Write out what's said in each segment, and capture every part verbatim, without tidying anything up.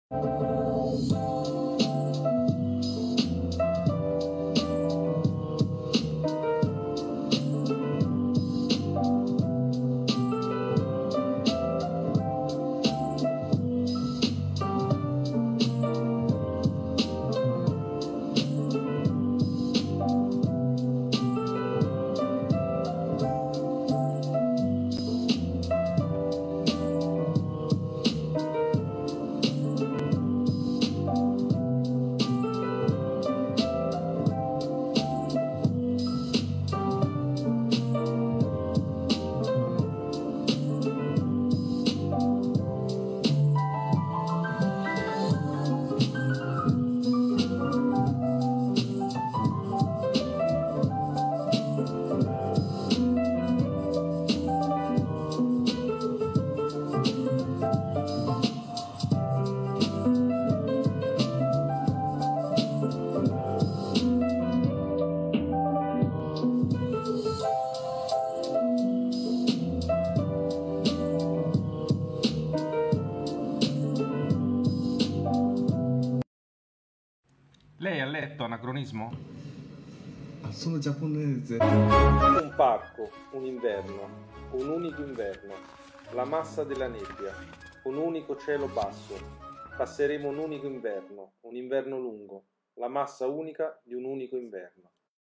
Lei ha letto Anacronismo? Ah, sono giapponese. Un parco, un inverno, un unico inverno, la massa della nebbia, un unico cielo basso. Passeremo un unico inverno, un inverno lungo, la massa unica di un unico inverno.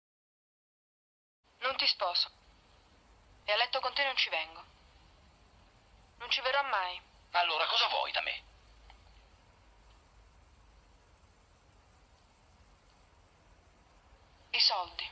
Non ti sposo. E a letto con te non ci vengo. Non ci verrò mai. Allora cosa vuoi da me? I soldi.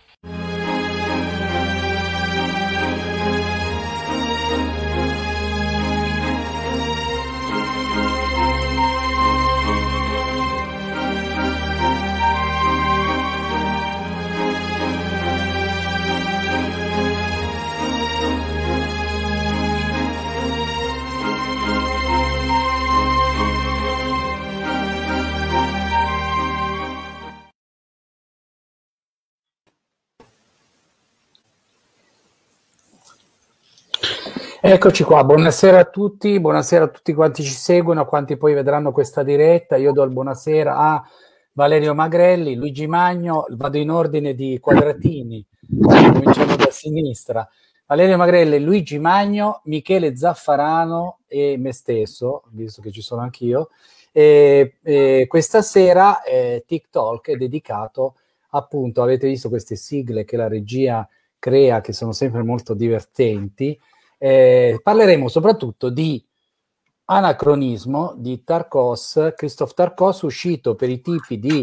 Eccoci qua, buonasera a tutti, buonasera a tutti quanti ci seguono, a quanti poi vedranno questa diretta. Io do il buonasera a Valerio Magrelli, Luigi Magno, vado in ordine di quadratini, cominciamo da sinistra. Valerio Magrelli, Luigi Magno, Michele Zaffarano e me stesso, visto che ci sono anch'io. E, e questa sera eh, TikTok è dedicato appunto, avete visto queste sigle che la regia crea, che sono sempre molto divertenti. Eh, parleremo soprattutto di Anacronismo di Tarkos, Christophe Tarkos, uscito per i tipi di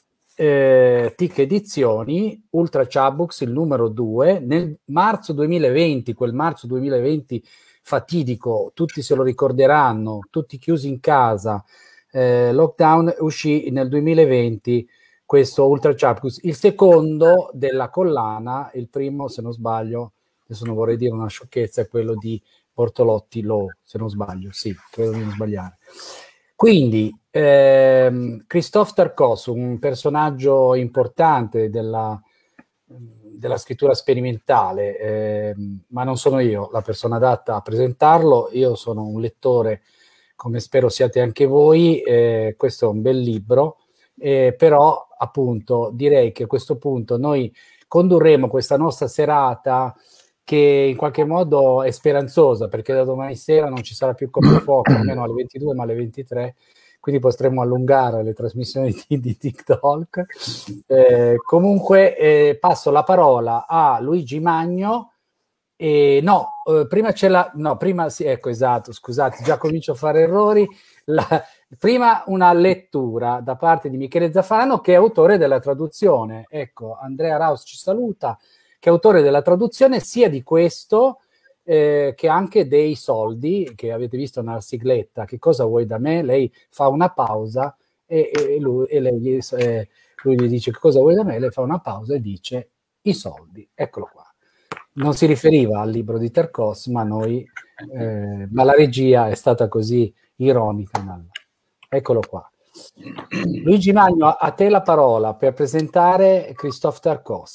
eh, T I C Edizioni, Ultra Chabooks, il numero due, nel marzo duemilaventi, quel marzo duemilaventi fatidico, tutti se lo ricorderanno, tutti chiusi in casa, eh, lockdown, uscì nel duemilaventi questo Ultra Chabooks, il secondo della collana, il primo, se non sbaglio, adesso non vorrei dire una sciocchezza, è quello di Bortolotti Law, se non sbaglio, sì, credo di non sbagliare. Quindi, ehm, Christophe Tarkos, un personaggio importante della, della scrittura sperimentale, ehm, ma non sono io la persona adatta a presentarlo, io sono un lettore, come spero siate anche voi, eh, questo è un bel libro, eh, però appunto direi che a questo punto noi condurremo questa nostra serata che in qualche modo è speranzosa, perché da domani sera non ci sarà più coprifuoco, almeno alle ventidue, ma alle ventitré, quindi potremo allungare le trasmissioni di, di TikTok. Eh, comunque eh, passo la parola a Luigi Magno. Eh, no, eh, prima c'è la... No, prima sì, ecco, esatto, scusate, già comincio a fare errori. La, prima una lettura da parte di Michele Zaffarano, che è autore della traduzione. Ecco, Andrea Raus ci saluta, che è autore della traduzione sia di questo eh, che anche dei soldi, che avete visto nella sigletta. Che cosa vuoi da me? Lei fa una pausa e, e, lui, e lei, eh, lui gli dice che cosa vuoi da me? Lei fa una pausa e dice i soldi. Eccolo qua. Non si riferiva al libro di Tarkos, ma noi, eh, ma la regia è stata così ironica. Eccolo qua. Luigi Magno, a te la parola per presentare Christophe Tarkos.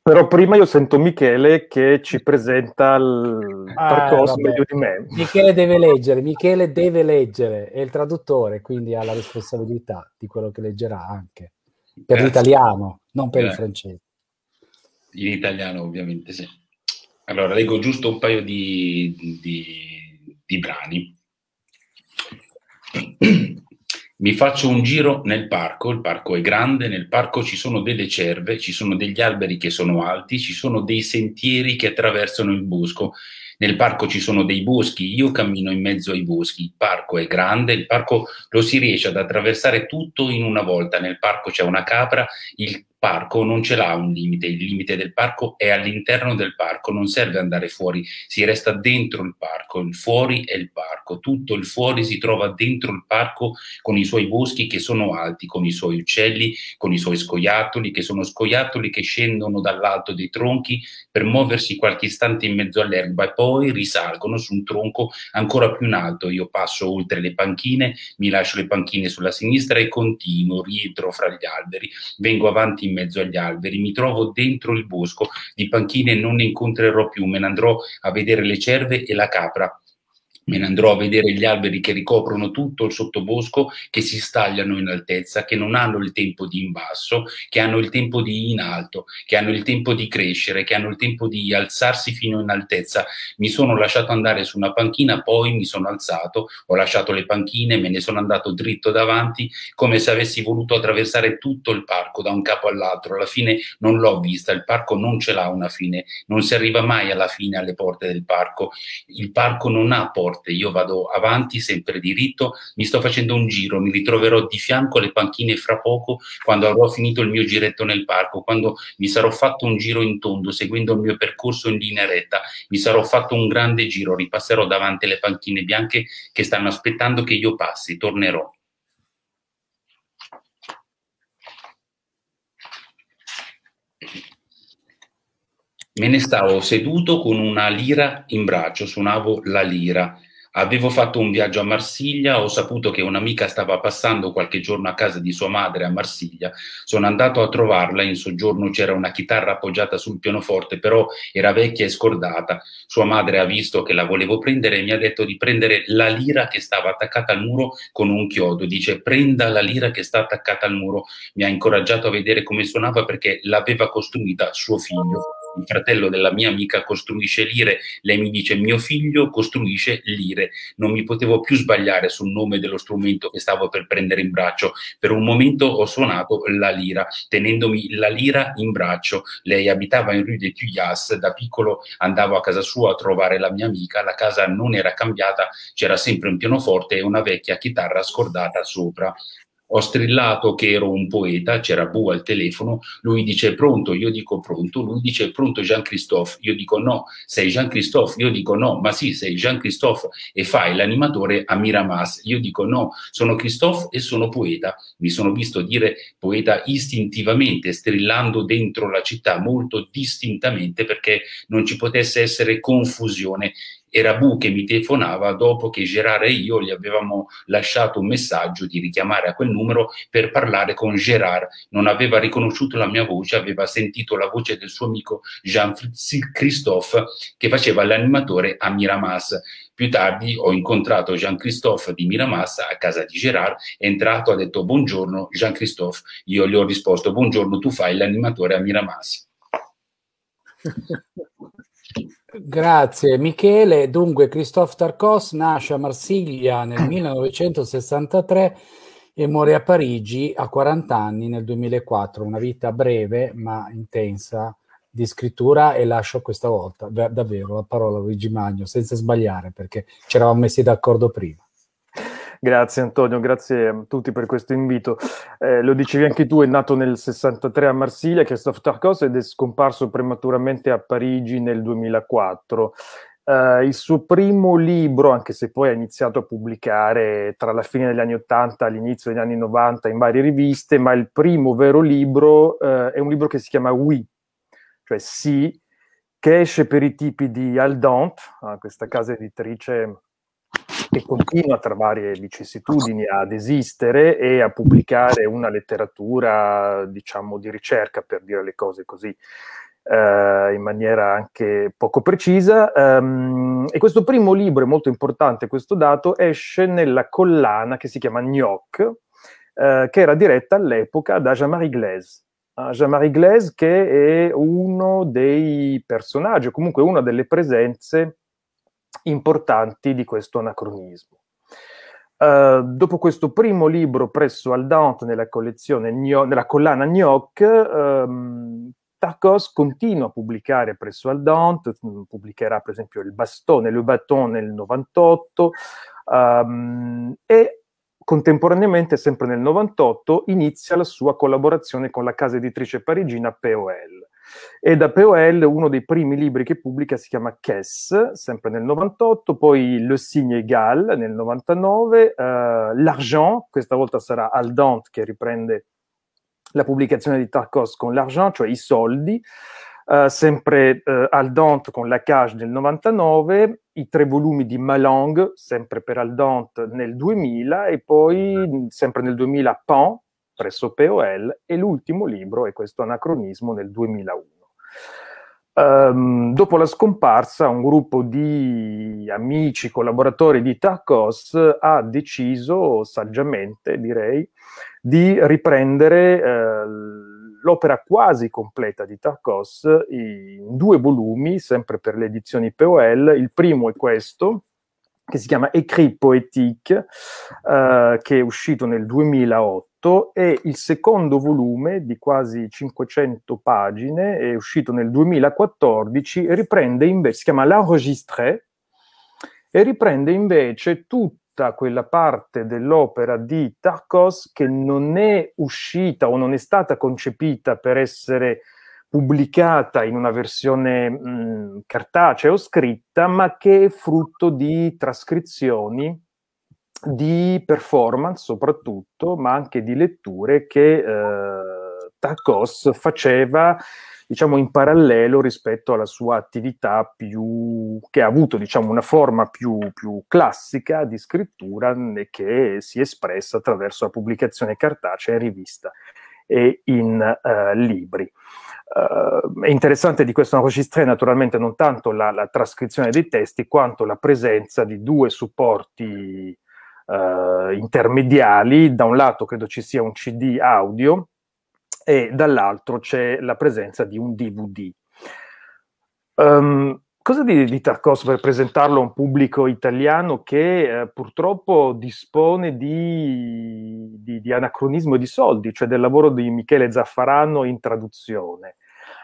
Però prima io sento Michele che ci presenta il Ah, Tarkovsky vabbè. meglio di me. Michele deve leggere, Michele deve leggere, è il traduttore, quindi ha la responsabilità di quello che leggerà anche. Per Grazie. l'italiano, non per il Grazie. francese. In italiano ovviamente sì. Allora, leggo giusto un paio di, di, di brani. Mi faccio un giro nel parco, il parco è grande, nel parco ci sono delle cerve, ci sono degli alberi che sono alti, ci sono dei sentieri che attraversano il bosco. Nel parco ci sono dei boschi, io cammino in mezzo ai boschi, il parco è grande, il parco lo si riesce ad attraversare tutto in una volta, nel parco c'è una capra, il parco non ce l'ha un limite, il limite del parco è all'interno del parco, non serve andare fuori, si resta dentro il parco, il fuori è il parco, tutto il fuori si trova dentro il parco con i suoi boschi che sono alti, con i suoi uccelli, con i suoi scoiattoli, che sono scoiattoli che scendono dall'alto dei tronchi per muoversi qualche istante in mezzo all'erba e poi risalgono su un tronco ancora più in alto. Io passo oltre le panchine, mi lascio le panchine sulla sinistra e continuo, rientro fra gli alberi, vengo avanti in mezzo agli alberi, mi trovo dentro il bosco, di panchine non ne incontrerò più, me ne andrò a vedere le cerve e la capra. Me ne andrò a vedere gli alberi che ricoprono tutto il sottobosco, che si stagliano in altezza, che non hanno il tempo di in basso, che hanno il tempo di in alto, che hanno il tempo di crescere, che hanno il tempo di alzarsi fino in altezza. Mi sono lasciato andare su una panchina, poi mi sono alzato, ho lasciato le panchine, me ne sono andato dritto davanti, come se avessi voluto attraversare tutto il parco da un capo all'altro. Alla fine non l'ho vista, il parco non ce l'ha una fine, non si arriva mai alla fine alle porte del parco. Il parco non ha porte. Io vado avanti sempre diritto, mi sto facendo un giro, mi ritroverò di fianco alle panchine fra poco quando avrò finito il mio giretto nel parco, quando mi sarò fatto un giro in tondo seguendo il mio percorso in linea retta, mi sarò fatto un grande giro, ripasserò davanti alle panchine bianche che stanno aspettando che io passi, tornerò. Me ne stavo seduto con una lira in braccio, suonavo la lira. Avevo fatto un viaggio a Marsiglia, ho saputo che un'amica stava passando qualche giorno a casa di sua madre a Marsiglia. Sono andato a trovarla, in soggiorno c'era una chitarra appoggiata sul pianoforte, però era vecchia e scordata. Sua madre ha visto che la volevo prendere e mi ha detto di prendere la lira che stava attaccata al muro con un chiodo. Dice: prenda la lira che sta attaccata al muro. Mi ha incoraggiato a vedere come suonava perché l'aveva costruita suo figlio. Il fratello della mia amica costruisce lire, lei mi dice mio figlio costruisce lire. Non mi potevo più sbagliare sul nome dello strumento che stavo per prendere in braccio. Per un momento ho suonato la lira, tenendomi la lira in braccio. Lei abitava in Rue des Tuyas, da piccolo andavo a casa sua a trovare la mia amica, la casa non era cambiata, c'era sempre un pianoforte e una vecchia chitarra scordata sopra. Ho strillato che ero un poeta, c'era Bu al telefono, lui dice pronto, io dico pronto, lui dice pronto Jean-Christophe, io dico no, sei Jean-Christophe, io dico no, ma sì, sei Jean-Christophe e fai l'animatore a Miramas, io dico no, sono Christophe e sono poeta. Mi sono visto dire poeta istintivamente, strillando dentro la città molto distintamente perché non ci potesse essere confusione. Era Bu che mi telefonava dopo che Gérard e io gli avevamo lasciato un messaggio di richiamare a quel numero per parlare con Gérard. Non aveva riconosciuto la mia voce, aveva sentito la voce del suo amico Jean-Christophe che faceva l'animatore a Miramas. Più tardi ho incontrato Jean-Christophe di Miramas a casa di Gérard, è entrato, ha detto buongiorno Jean-Christophe, io gli ho risposto buongiorno, tu fai l'animatore a Miramas. Grazie Michele. Dunque Christophe Tarkovsky nasce a Marsiglia nel millenovecentosessantatré e muore a Parigi a quaranta anni nel duemilaquattro. Una vita breve ma intensa di scrittura, e lascio questa volta davvero la parola a Luigi Magno senza sbagliare perché ci eravamo messi d'accordo prima. Grazie Antonio, grazie a tutti per questo invito. Eh, lo dicevi anche tu, è nato nel sessantatré a Marsiglia, Christophe Tarkovsky, ed è scomparso prematuramente a Parigi nel duemilaquattro. Eh, il suo primo libro, anche se poi ha iniziato a pubblicare tra la fine degli anni ottanta e l'inizio degli anni novanta in varie riviste, ma il primo vero libro eh, è un libro che si chiama Oui, cioè Sì, che esce per i tipi di Aldant, eh, questa casa editrice che continua tra varie vicissitudini ad esistere e a pubblicare una letteratura, diciamo, di ricerca, per dire le cose così. eh, in maniera anche poco precisa. Um, e questo primo libro, è molto importante questo dato, esce nella collana che si chiama Gnoc, eh, che era diretta all'epoca da Jean-Marie Glaise. Uh, Jean-Marie Glaise, che è uno dei personaggi, o comunque una delle presenze importanti di questo anacronismo. Uh, dopo questo primo libro presso Aldante nella collezione Gno- nella collana Gnoc, um, Tarkovsky continua a pubblicare presso Aldante, pubblicherà per esempio il Bastone, Le Bâton nel novantotto, um, e contemporaneamente, sempre nel novantotto, inizia la sua collaborazione con la casa editrice parigina P O L. E da P O L uno dei primi libri che pubblica si chiama Caisse, sempre nel novantotto, poi Le Signe Égal nel novantanove, uh, L'Argent, questa volta sarà Aldante che riprende la pubblicazione di Tarkovsky con L'Argent, cioè i soldi, uh, sempre uh, Aldante con La Cage nel novantanove, i tre volumi di Malang, sempre per Aldante nel duemila, e poi sempre nel duemila Pan, presso P O L, e l'ultimo libro è questo Anacronismo nel duemilauno. Um, dopo la scomparsa, un gruppo di amici, collaboratori di Tarkovsky ha deciso, saggiamente direi, di riprendere eh, l'opera quasi completa di Tarkovsky in due volumi, sempre per le edizioni P O L. Il primo è questo, che si chiama Écrit poétique, eh, che è uscito nel duemilaotto, e il secondo volume di quasi cinquecento pagine è uscito nel duemilaquattordici e riprende invece, si chiama L'Enregistré, e riprende invece tutta quella parte dell'opera di Tarkovsky che non è uscita o non è stata concepita per essere pubblicata in una versione mh, cartacea o scritta, ma che è frutto di trascrizioni, di performance soprattutto, ma anche di letture che eh, Tarkovsky faceva, diciamo, in parallelo rispetto alla sua attività più, che ha avuto, diciamo, una forma più, più classica di scrittura, che si è espressa attraverso la pubblicazione cartacea in rivista e in uh, libri. Uh, è interessante di questo enregistré naturalmente non tanto la, la trascrizione dei testi, quanto la presenza di due supporti uh, intermediali. Da un lato credo ci sia un C D audio e dall'altro c'è la presenza di un D V D. Um, cosa di, di Tarkovsky per presentarlo a un pubblico italiano che eh, purtroppo dispone di, di, di anacronismo e di soldi, cioè del lavoro di Michele Zaffarano in traduzione?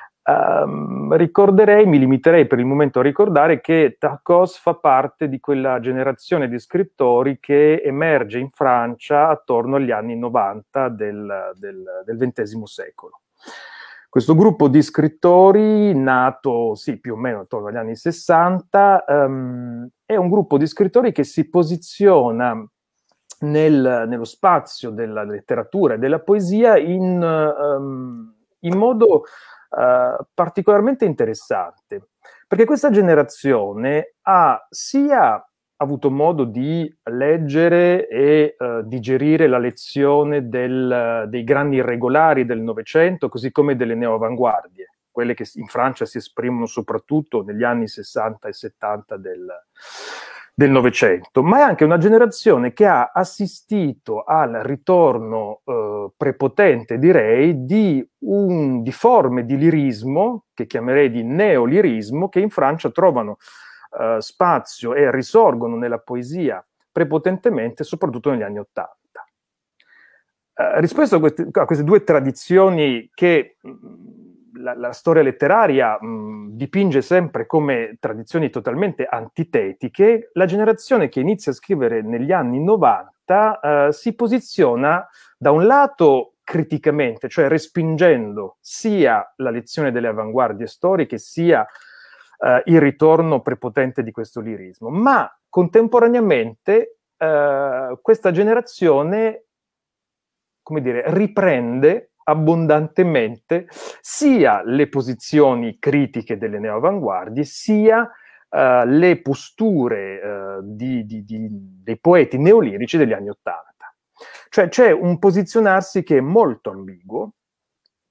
Um, ricorderei, mi limiterei per il momento a ricordare che Tarkovsky fa parte di quella generazione di scrittori che emerge in Francia attorno agli anni novanta del, del, del ventesimo secolo. Questo gruppo di scrittori, nato sì, più o meno attorno agli anni sessanta, um, è un gruppo di scrittori che si posiziona nel, nello spazio della letteratura e della poesia in, um, in modo uh, particolarmente interessante, perché questa generazione ha sia avuto modo di leggere e uh, digerire la lezione del, dei grandi irregolari del Novecento, così come delle neoavanguardie, quelle che in Francia si esprimono soprattutto negli anni sessanta e settanta del, del Novecento, ma è anche una generazione che ha assistito al ritorno uh, prepotente, direi, di, un, di forme di lirismo, che chiamerei di neolirismo, che in Francia trovano Uh, spazio e risorgono nella poesia prepotentemente, soprattutto negli anni Ottanta. Uh, rispetto a queste, a queste due tradizioni che mh, la, la storia letteraria mh, dipinge sempre come tradizioni totalmente antitetiche, la generazione che inizia a scrivere negli anni novanta uh, si posiziona da un lato criticamente, cioè respingendo sia la lezione delle avanguardie storiche, sia Uh, il ritorno prepotente di questo lirismo, ma contemporaneamente uh, questa generazione, come dire, riprende abbondantemente sia le posizioni critiche delle neoavanguardie, sia uh, le posture uh, di, di, di, dei poeti neolirici degli anni Ottanta. Cioè c'è un posizionarsi che è molto ambiguo,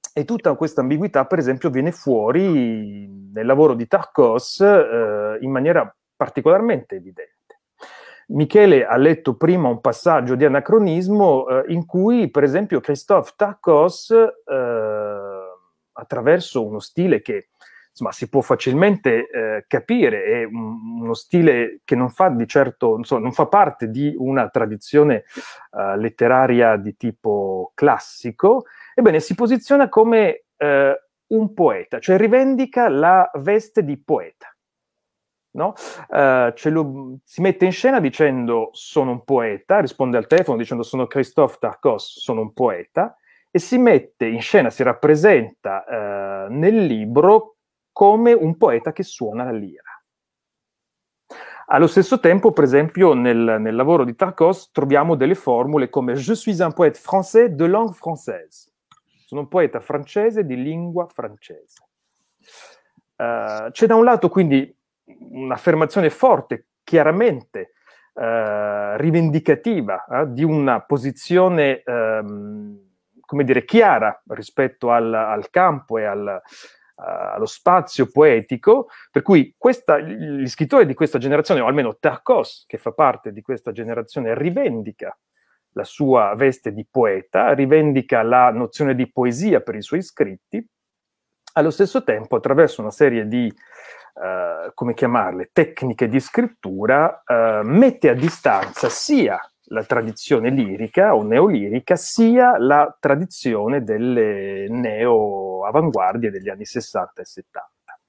e tutta questa ambiguità, per esempio, viene fuori nel lavoro di Tarkos eh, in maniera particolarmente evidente. Michele ha letto prima un passaggio di anacronismo eh, in cui, per esempio, Christophe Tarkos, eh, attraverso uno stile che insomma si può facilmente eh, capire, è un, uno stile che non fa di certo, insomma, non fa parte di una tradizione eh, letteraria di tipo classico, ebbene si posiziona come eh, un poeta, cioè rivendica la veste di poeta. No? Uh, ce lo, si mette in scena dicendo sono un poeta, risponde al telefono dicendo sono Christophe Tarkos, sono un poeta, e si mette in scena, si rappresenta uh, nel libro come un poeta che suona la lira. Allo stesso tempo, per esempio, nel, nel lavoro di Tarkos troviamo delle formule come je suis un poète français de langue française, sono un poeta francese di lingua francese. Uh, c'è da un lato quindi un'affermazione forte, chiaramente eh, rivendicativa eh, di una posizione ehm, come dire, chiara rispetto al, al campo e al, uh, allo spazio poetico, per cui questa, gli scrittori di questa generazione, o almeno Tarkos, che fa parte di questa generazione, rivendica la sua veste di poeta, rivendica la nozione di poesia per i suoi scritti, allo stesso tempo attraverso una serie di Uh, come chiamarle, tecniche di scrittura, uh, mette a distanza sia la tradizione lirica o neolirica, sia la tradizione delle neo-avanguardie degli anni sessanta e settanta.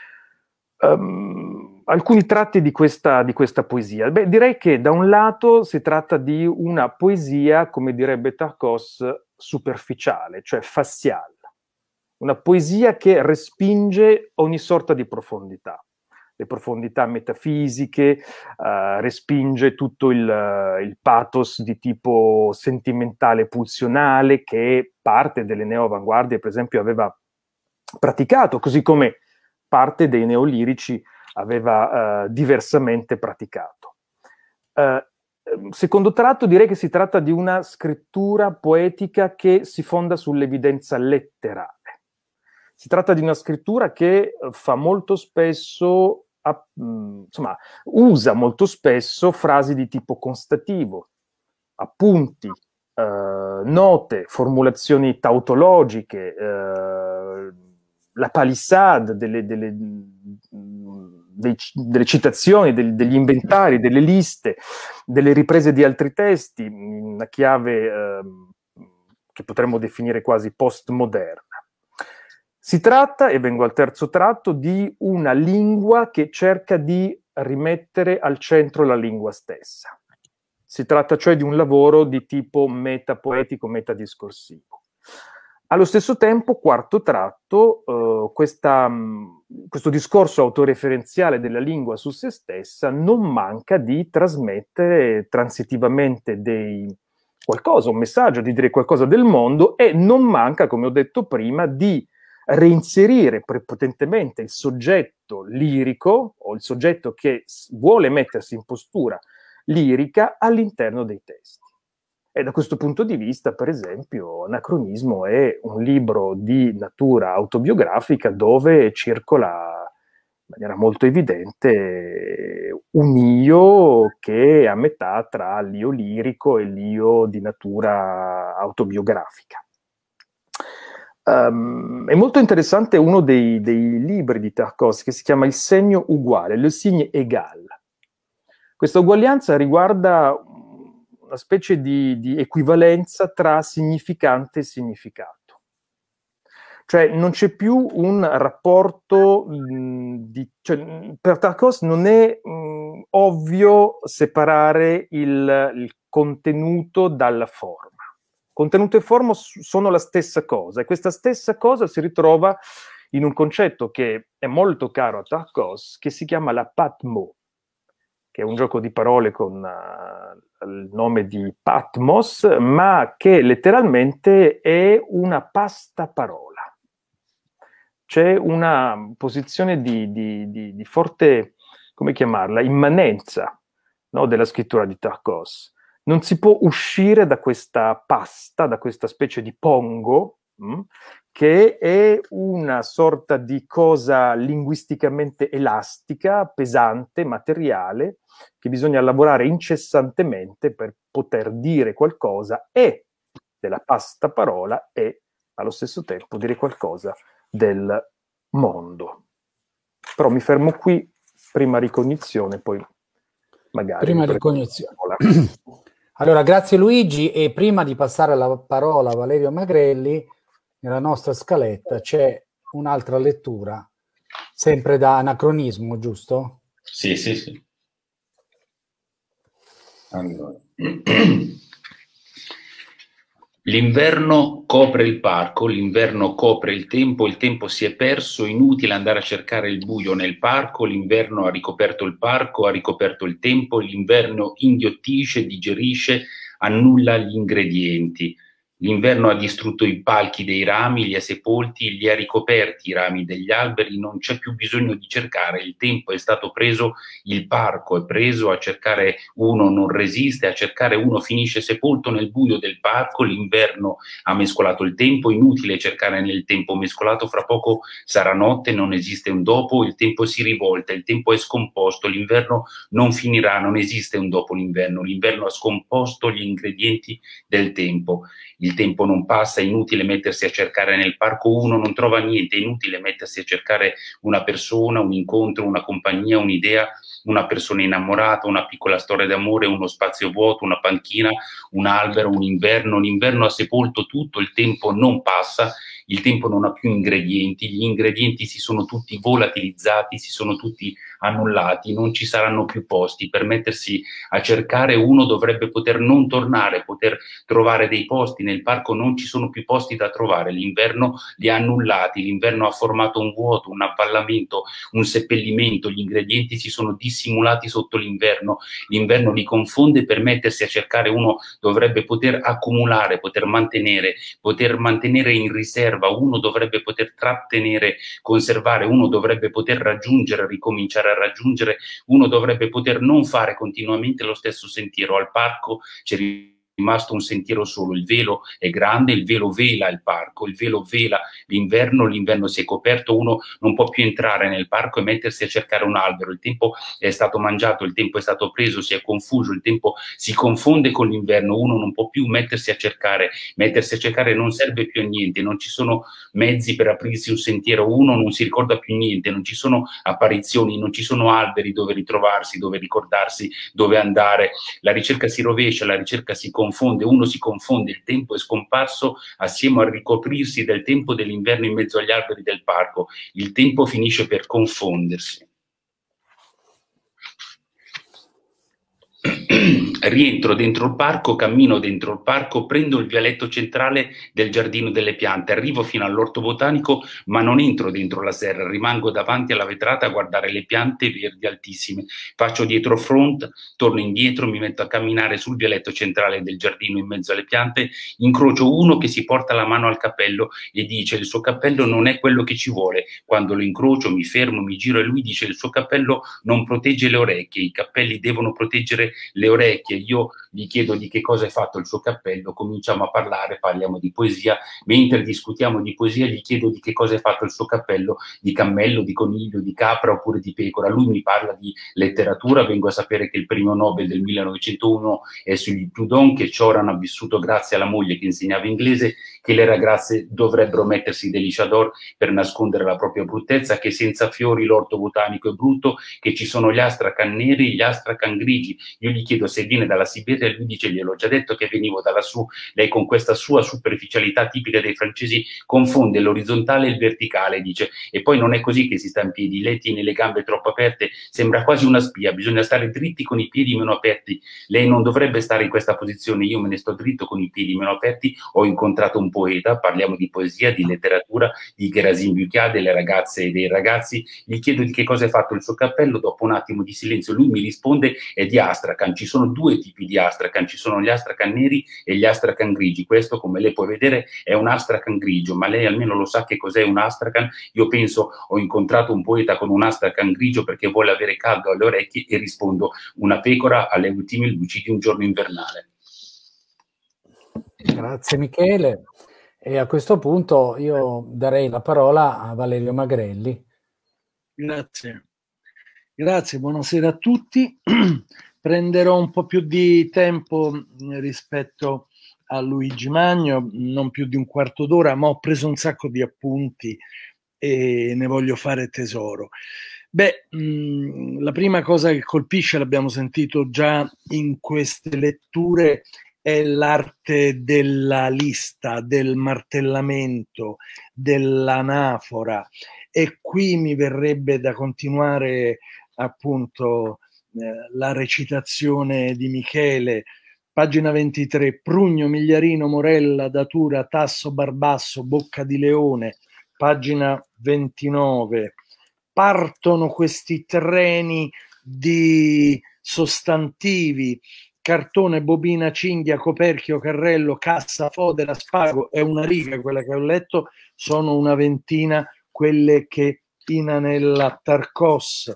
Um, alcuni tratti di questa, di questa poesia. Beh, direi che da un lato si tratta di una poesia, come direbbe Tarkos, superficiale, cioè faziale. Una poesia che respinge ogni sorta di profondità, le profondità metafisiche, uh, respinge tutto il, uh, il pathos di tipo sentimentale pulsionale che parte delle neo-avanguardie, per esempio, aveva praticato, così come parte dei neolirici aveva uh, diversamente praticato. Uh, secondo tratto direi che si tratta di una scrittura poetica che si fonda sull'evidenza letterale. Si tratta di una scrittura che fa molto spesso, insomma, usa molto spesso frasi di tipo constativo, appunti, eh, note, formulazioni tautologiche, eh, la palissade delle, delle, dei, delle citazioni, del, degli inventari, delle liste, delle riprese di altri testi, una chiave eh, che potremmo definire quasi postmoderna. Si tratta, e vengo al terzo tratto, di una lingua che cerca di rimettere al centro la lingua stessa. Si tratta cioè di un lavoro di tipo metapoetico, metadiscorsivo. Allo stesso tempo, quarto tratto, eh, questa, questo discorso autoreferenziale della lingua su se stessa non manca di trasmettere transitivamente dei qualcosa, un messaggio, di dire qualcosa del mondo, e non manca, come ho detto prima, di reinserire prepotentemente il soggetto lirico o il soggetto che vuole mettersi in postura lirica all'interno dei testi. E da questo punto di vista, per esempio, Anacronismo è un libro di natura autobiografica dove circola in maniera molto evidente un io che è a metà tra l'io lirico e l'io di natura autobiografica. Um, è molto interessante uno dei, dei libri di Tarkos che si chiama Il segno uguale, Le signe égal. Questa uguaglianza riguarda una specie di, di equivalenza tra significante e significato. Cioè non c'è più un rapporto, mh, di, cioè, per Tarkos non è mh, ovvio separare il, il contenuto dalla forma. Contenuto e forma sono la stessa cosa, e questa stessa cosa si ritrova in un concetto che è molto caro a Tarkos, che si chiama la Patmo, che è un gioco di parole con uh, il nome di Patmos, ma che letteralmente è una pastaparola. C'è una posizione di, di, di, di forte, come chiamarla, immanenza, no, della scrittura di Tarkos. Non si può uscire da questa pasta, da questa specie di pongo, mh, che è una sorta di cosa linguisticamente elastica, pesante, materiale, che bisogna lavorare incessantemente per poter dire qualcosa e della passaparola e allo stesso tempo dire qualcosa del mondo. Però mi fermo qui, prima ricognizione, poi magari... Prima ricognizione. Allora, grazie Luigi, e prima di passare la parola a Valerio Magrelli, nella nostra scaletta c'è un'altra lettura, sempre da Anacronismo, giusto? Sì, sì, sì. Allora. L'inverno copre il parco, l'inverno copre il tempo, il tempo si è perso, inutile andare a cercare il buio nel parco, l'inverno ha ricoperto il parco, ha ricoperto il tempo, l'inverno inghiottisce, digerisce, annulla gli ingredienti. L'inverno ha distrutto i palchi dei rami, li ha sepolti, li ha ricoperti i rami degli alberi, non c'è più bisogno di cercare, il tempo è stato preso, il parco è preso, a cercare uno non resiste, a cercare uno finisce sepolto nel buio del parco, l'inverno ha mescolato il tempo, inutile cercare nel tempo mescolato, fra poco sarà notte, non esiste un dopo, il tempo si rivolta, il tempo è scomposto, l'inverno non finirà, non esiste un dopo l'inverno, l'inverno ha scomposto gli ingredienti del tempo. Il tempo non passa, è inutile mettersi a cercare nel parco, uno non trova niente, è inutile mettersi a cercare una persona, un incontro, una compagnia, un'idea, una persona innamorata, una piccola storia d'amore, uno spazio vuoto, una panchina, un albero, un inverno. L'inverno ha sepolto tutto, il tempo non passa, il tempo non ha più ingredienti, gli ingredienti si sono tutti volatilizzati, si sono tutti annullati, non ci saranno più posti. Per mettersi a cercare uno dovrebbe poter non tornare, poter trovare dei posti. Nel parco non ci sono più posti da trovare, l'inverno li ha annullati, l'inverno ha formato un vuoto, un avvallamento, un seppellimento, gli ingredienti si sono dissimulati sotto l'inverno, l'inverno li confonde. Per mettersi a cercare uno dovrebbe poter accumulare, poter mantenere, poter mantenere in riserva, uno dovrebbe poter trattenere, conservare, uno dovrebbe poter raggiungere, ricominciare a raggiungere, uno dovrebbe poter non fare continuamente lo stesso sentiero. Al parco c'è rimasto un sentiero solo, il velo è grande, il velo vela il parco, il velo vela l'inverno, l'inverno si è coperto, uno non può più entrare nel parco e mettersi a cercare un albero, il tempo è stato mangiato, il tempo è stato preso, si è confuso, il tempo si confonde con l'inverno, uno non può più mettersi a cercare, mettersi a cercare non serve più a niente, non ci sono mezzi per aprirsi un sentiero, uno non si ricorda più niente, non ci sono apparizioni, non ci sono alberi dove ritrovarsi, dove ricordarsi, dove andare, la ricerca si rovescia, la ricerca si confonde, uno si confonde, il tempo è scomparso assieme al ricoprirsi del tempo dell'inverno in mezzo agli alberi del parco, il tempo finisce per confondersi. Rientro dentro il parco, cammino dentro il parco, prendo il vialetto centrale del giardino delle piante, arrivo fino all'orto botanico, ma non entro dentro la serra, rimango davanti alla vetrata a guardare le piante verdi altissime, faccio dietro front, torno indietro, mi metto a camminare sul vialetto centrale del giardino in mezzo alle piante, incrocio uno che si porta la mano al cappello e dice: il suo cappello non è quello che ci vuole. Quando lo incrocio mi fermo, mi giro e lui dice: il suo cappello non protegge le orecchie, i cappelli devono proteggere le orecchie. Io gli chiedo di che cosa è fatto il suo cappello, cominciamo a parlare, parliamo di poesia, mentre discutiamo di poesia gli chiedo di che cosa è fatto il suo cappello, di cammello, di coniglio, di capra oppure di pecora. Lui mi parla di letteratura, vengo a sapere che il premio Nobel del millenovecentouno è sugli Proudhon, che Cioran ha vissuto grazie alla moglie che insegnava inglese, che le ragazze dovrebbero mettersi dei lichador per nascondere la propria bruttezza, che senza fiori l'orto botanico è brutto, che ci sono gli astracan neri e gli astracan grigi. Io gli chiedo se viene dalla Siberia e lui dice: gliel'ho già detto che venivo da lassù. Lei con questa sua superficialità tipica dei francesi confonde l'orizzontale e il verticale, dice, e poi non è così che si sta in piedi, lei tiene le gambe troppo aperte, sembra quasi una spia, bisogna stare dritti con i piedi meno aperti, lei non dovrebbe stare in questa posizione, io me ne sto dritto con i piedi meno aperti. Ho incontrato un poeta, parliamo di poesia, di letteratura, di Gerasim Bucchià, delle ragazze e dei ragazzi, gli chiedo di che cosa è fatto il suo cappello, dopo un attimo di silenzio lui mi risponde: è di astracan. Ci sono due tipi di astracan, ci sono gli astracan neri e gli astracan grigi. Questo, come lei può vedere, è un astracan grigio, ma lei almeno lo sa che cos'è un astracan. Io penso: ho incontrato un poeta con un astracan grigio perché vuole avere caldo alle orecchie, e rispondo: una pecora alle ultime luci di un giorno invernale. Grazie Michele. E a questo punto io darei la parola a Valerio Magrelli. Grazie. Grazie, buonasera a tutti. Prenderò un po' più di tempo rispetto a Luigi Magno, non più di un quarto d'ora, ma ho preso un sacco di appunti e ne voglio fare tesoro. Beh, mh, la prima cosa che colpisce, l'abbiamo sentito già in queste letture, è l'arte della lista, del martellamento, dell'anafora, e qui mi verrebbe da continuare appunto eh, la recitazione di Michele, pagina ventitré, Prugno, Migliarino, Morella, Datura, Tasso, Barbasso, Bocca di Leone, pagina ventinove, partono questi treni di sostantivi, cartone, bobina, cinghia, coperchio, carrello, cassa, fodera, spago, è una riga quella che ho letto, sono una ventina quelle che inanella Tarcos.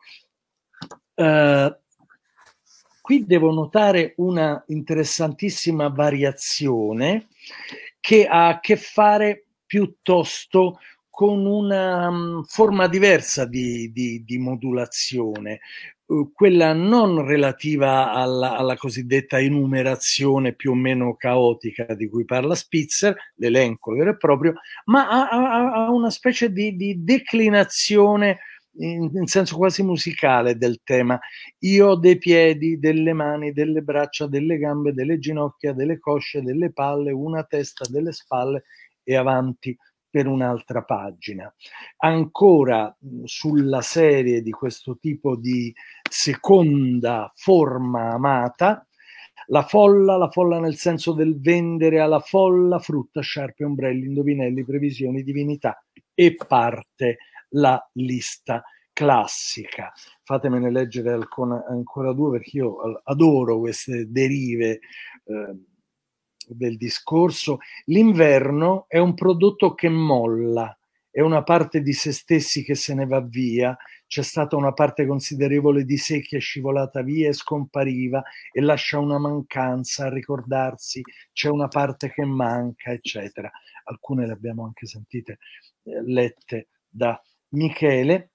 Uh, qui devo notare una interessantissima variazione che ha a che fare piuttosto con una um, forma diversa di, di, di modulazione, uh, quella non relativa alla, alla cosiddetta enumerazione più o meno caotica di cui parla Spitzer, l'elenco vero e proprio, ma ha, ha, ha una specie di, di declinazione in, in senso quasi musicale del tema. Io ho dei piedi, delle mani, delle braccia, delle gambe, delle ginocchia, delle cosce, delle palle, una testa, delle spalle e avanti per un'altra pagina. Ancora sulla serie di questo tipo di seconda forma amata, la folla, la folla nel senso del vendere alla folla frutta, sciarpe, ombrelli, indovinelli, previsioni, divinità, e parte la lista classica. Fatemene leggere ancora, ancora due, perché io adoro queste derive eh, del discorso. L'inverno è un prodotto che molla, è una parte di se stessi che se ne va via, c'è stata una parte considerevole di sé che è scivolata via e scompariva e lascia una mancanza a ricordarsi, c'è una parte che manca, eccetera. Alcune le abbiamo anche sentite eh, lette da Michele.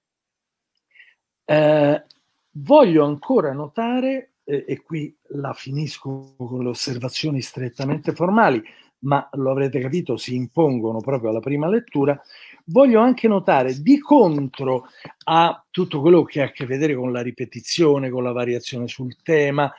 Eh, voglio ancora notare, e qui la finisco con le osservazioni strettamente formali, ma lo avrete capito, si impongono proprio alla prima lettura, voglio anche notare di contro a tutto quello che ha a che vedere con la ripetizione, con la variazione sul tema,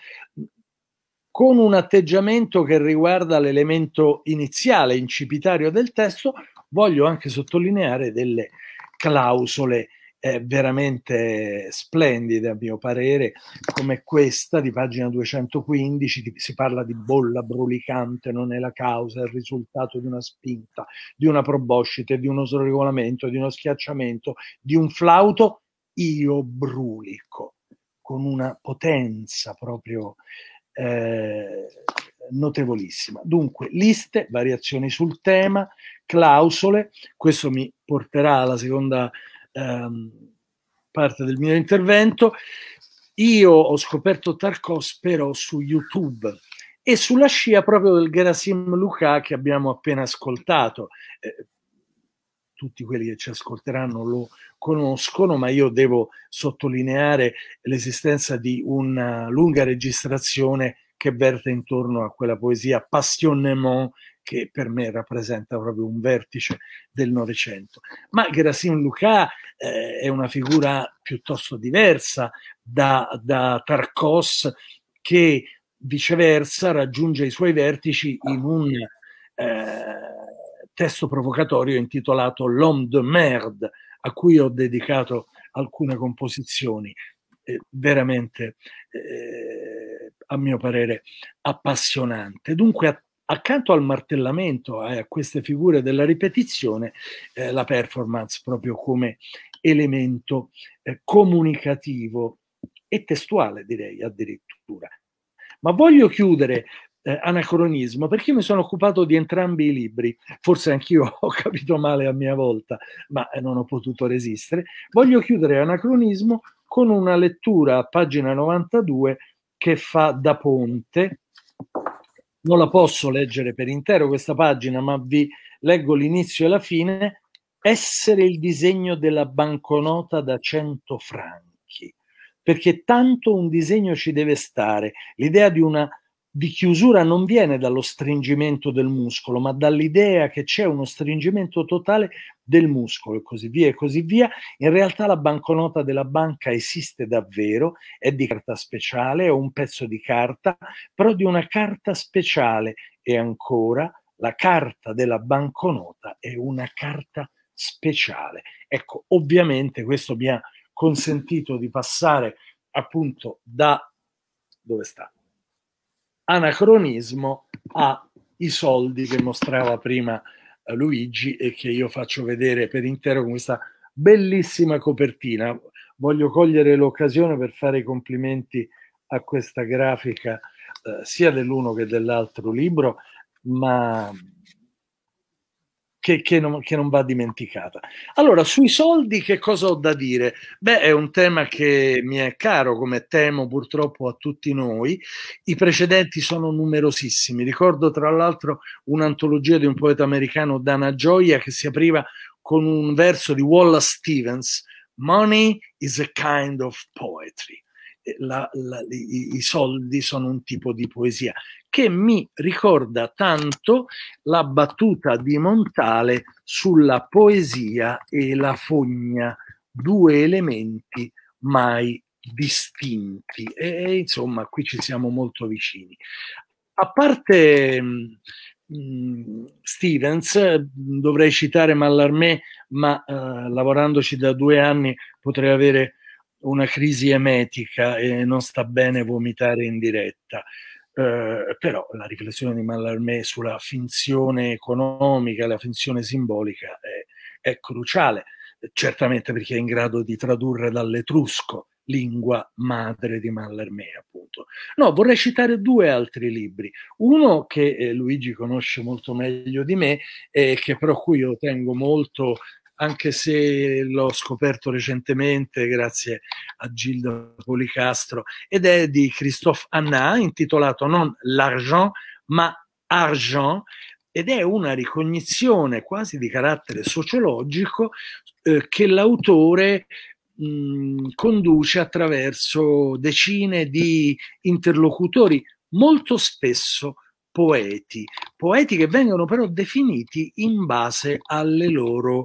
con un atteggiamento che riguarda l'elemento iniziale, incipitario del testo, voglio anche sottolineare delle clausole Eh, veramente splendide a mio parere, come questa di pagina duecentoquindici, di, si parla di bolla brulicante, non è la causa, è il risultato di una spinta, di una proboscite, di uno sregolamento, di uno schiacciamento, di un flauto, io brulico, con una potenza proprio eh, notevolissima. Dunque, liste, variazioni sul tema, clausole, questo mi porterà alla seconda Um, parte del mio intervento. Io ho scoperto Tarcos però su YouTube e sulla scia proprio del Gerasim Luca che abbiamo appena ascoltato. Eh, tutti quelli che ci ascolteranno lo conoscono, ma io devo sottolineare l'esistenza di una lunga registrazione che verte intorno a quella poesia passionnement che per me rappresenta proprio un vertice del Novecento. Ma Gerasim Luca eh, è una figura piuttosto diversa da, da Tarcos, che viceversa raggiunge i suoi vertici in un eh, testo provocatorio intitolato L'homme de merde, a cui ho dedicato alcune composizioni eh, veramente eh, a mio parere appassionante. Dunque a accanto al martellamento e eh, a queste figure della ripetizione, eh, la performance proprio come elemento eh, comunicativo e testuale, direi addirittura. Ma voglio chiudere eh, Anacronismo, perché io mi sono occupato di entrambi i libri, forse anch'io ho capito male a mia volta, ma eh, non ho potuto resistere. Voglio chiudere Anacronismo con una lettura a pagina novantadue che fa da ponte non la posso leggere per intero questa pagina, ma vi leggo l'inizio e la fine. Essere il disegno della banconota da cento franchi, perché tanto un disegno ci deve stare. L'idea di una di chiusura non viene dallo stringimento del muscolo, ma dall'idea che c'è uno stringimento totale del muscolo, e così via e così via. In realtà la banconota della banca esiste davvero, è di carta speciale, è un pezzo di carta, però di una carta speciale, e ancora la carta della banconota è una carta speciale. Ecco, ovviamente questo mi ha consentito di passare appunto da dove sta? Anacronismo ai soldi che mostrava prima eh, Luigi e che io faccio vedere per intero con questa bellissima copertina. Voglio cogliere l'occasione per fare i complimenti a questa grafica eh, sia dell'uno che dell'altro libro, ma Che, che, non, che non va dimenticata. Allora, sui soldi che cosa ho da dire? Beh, è un tema che mi è caro, come temo purtroppo a tutti noi. I precedenti sono numerosissimi. Ricordo tra l'altro un'antologia di un poeta americano, Dana Gioia, che si apriva con un verso di Wallace Stevens: "Money is a kind of poetry". La, la, i, i soldi sono un tipo di poesia, che mi ricorda tanto la battuta di Montale sulla poesia e la fogna, due elementi mai distinti. E, e insomma, qui ci siamo molto vicini. A parte mh, Stevens, dovrei citare Mallarmé, ma eh, lavorandoci da due anni potrei avere una crisi emetica e non sta bene vomitare in diretta. Eh, però la riflessione di Mallarmé sulla finzione economica, la finzione simbolica è, è cruciale, certamente perché è in grado di tradurre dall'etrusco, lingua madre di Mallarmé, appunto. No, vorrei citare due altri libri. Uno che eh, Luigi conosce molto meglio di me e che però cui io tengo molto, anche se l'ho scoperto recentemente grazie a Gilda Policastro, ed è di Christophe Annat, intitolato non L'argent, ma Argent, ed è una ricognizione quasi di carattere sociologico eh, che l'autore mh, conduce attraverso decine di interlocutori, molto spesso poeti, poeti che vengono però definiti in base alle loro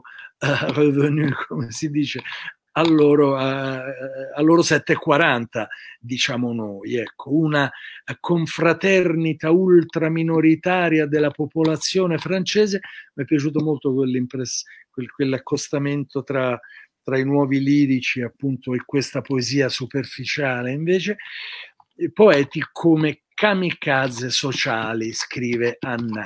Uh, come si dice, al loro, uh, al loro sette e quaranta, diciamo noi, ecco, una confraternita ultra minoritaria della popolazione francese. Mi è piaciuto molto quel, quell'accostamento tra, tra i nuovi lirici, appunto, e questa poesia superficiale, invece, poeti come kamikaze sociali, scrive Anna.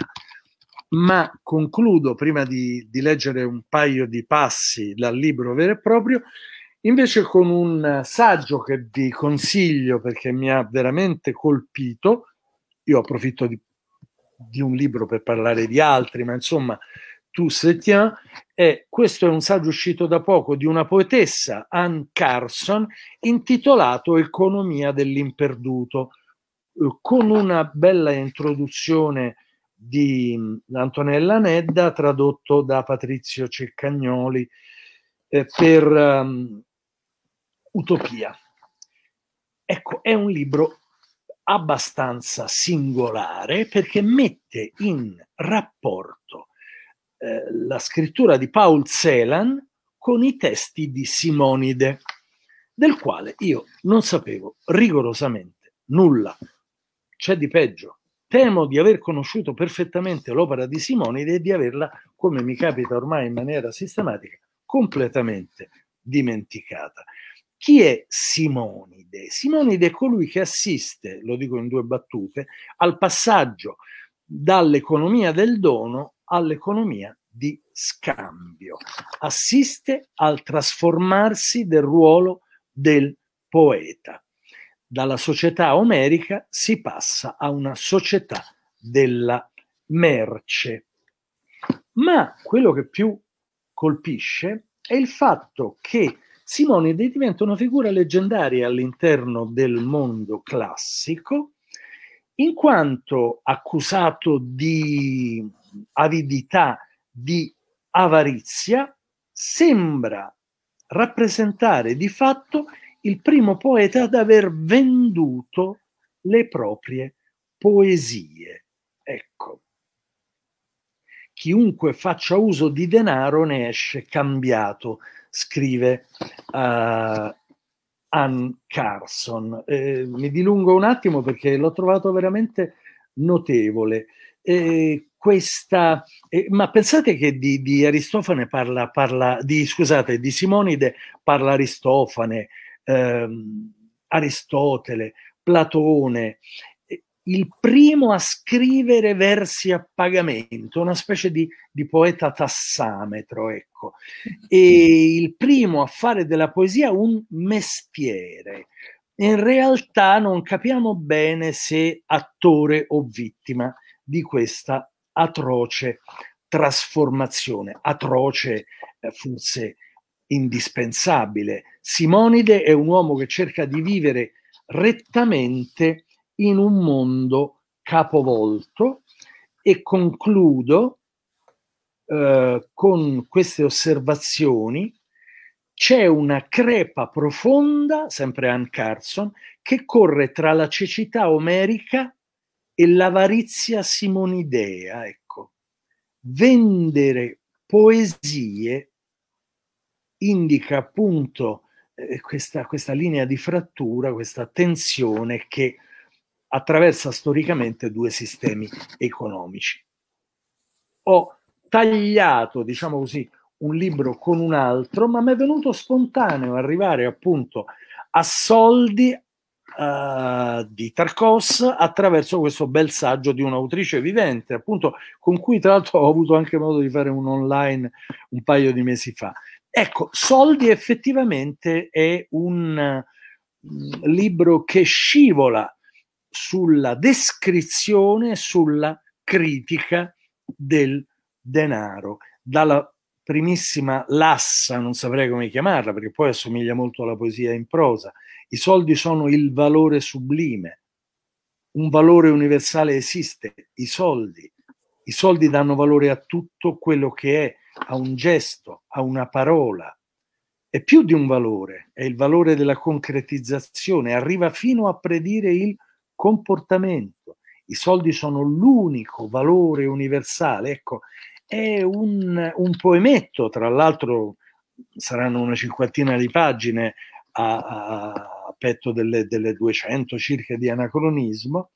Ma concludo, prima di, di leggere un paio di passi dal libro vero e proprio, invece con un saggio che vi consiglio perché mi ha veramente colpito. Io approfitto di, di un libro per parlare di altri, ma insomma, tu se tiens, e questo è un saggio uscito da poco di una poetessa, Anne Carson, intitolato Economia dell'imperduto, con una bella introduzione di Antonella Nedda, tradotto da Patrizio Ceccagnoli eh, per um, Utopia. Ecco, è un libro abbastanza singolare perché mette in rapporto eh, la scrittura di Paul Celan con i testi di Simonide, del quale io non sapevo rigorosamente nulla. C'è di peggio. Temo di aver conosciuto perfettamente l'opera di Simonide e di averla, come mi capita ormai in maniera sistematica, completamente dimenticata. Chi è Simonide? Simonide è colui che assiste, lo dico in due battute, al passaggio dall'economia del dono all'economia di scambio. Assiste al trasformarsi del ruolo del poeta. Dalla società omerica si passa a una società della merce. Ma quello che più colpisce è il fatto che Simonide diventa una figura leggendaria all'interno del mondo classico in quanto accusato di avidità, di avarizia, sembra rappresentare di fatto il primo poeta ad aver venduto le proprie poesie. Ecco. Chiunque faccia uso di denaro ne esce cambiato, scrive uh, Anne Carson. Eh, mi dilungo un attimo perché l'ho trovato veramente notevole. Eh, questa, eh, ma pensate che di, di Aristofane parla, parla di, scusate, di Simonide parla Aristofane, ehm, Aristotele, Platone, il primo a scrivere versi a pagamento, una specie di, di poeta tassametro, ecco, e il primo a fare della poesia un mestiere. In realtà non capiamo bene se attore o vittima di questa atroce trasformazione, atroce eh, forse indispensabile. Simonide è un uomo che cerca di vivere rettamente in un mondo capovolto, e concludo eh, con queste osservazioni. C'è una crepa profonda, sempre Anne Carson, che corre tra la cecità omerica e l'avarizia simonidea. Ecco. Vendere poesie indica appunto eh, questa, questa linea di frattura, questa tensione che attraversa storicamente due sistemi economici. Ho tagliato, diciamo così, un libro con un altro, ma mi è venuto spontaneo arrivare appunto a Soldi uh, di Tarkovs attraverso questo bel saggio di un'autrice vivente, appunto, con cui tra l'altro ho avuto anche modo di fare un online un paio di mesi fa. Ecco, Soldi effettivamente è un um, libro che scivola sulla descrizione, sulla critica del denaro, dalla primissima Lassa, non saprei come chiamarla, perché poi assomiglia molto alla poesia in prosa. I soldi sono il valore sublime, un valore universale esiste, i soldi. I soldi danno valore a tutto quello che è, a un gesto, a una parola. È più di un valore, è il valore della concretizzazione, arriva fino a predire il comportamento. I soldi sono l'unico valore universale. Ecco, è un, un poemetto, tra l'altro saranno una cinquantina di pagine a, a, a petto delle, delle duecento circa di anacronismo,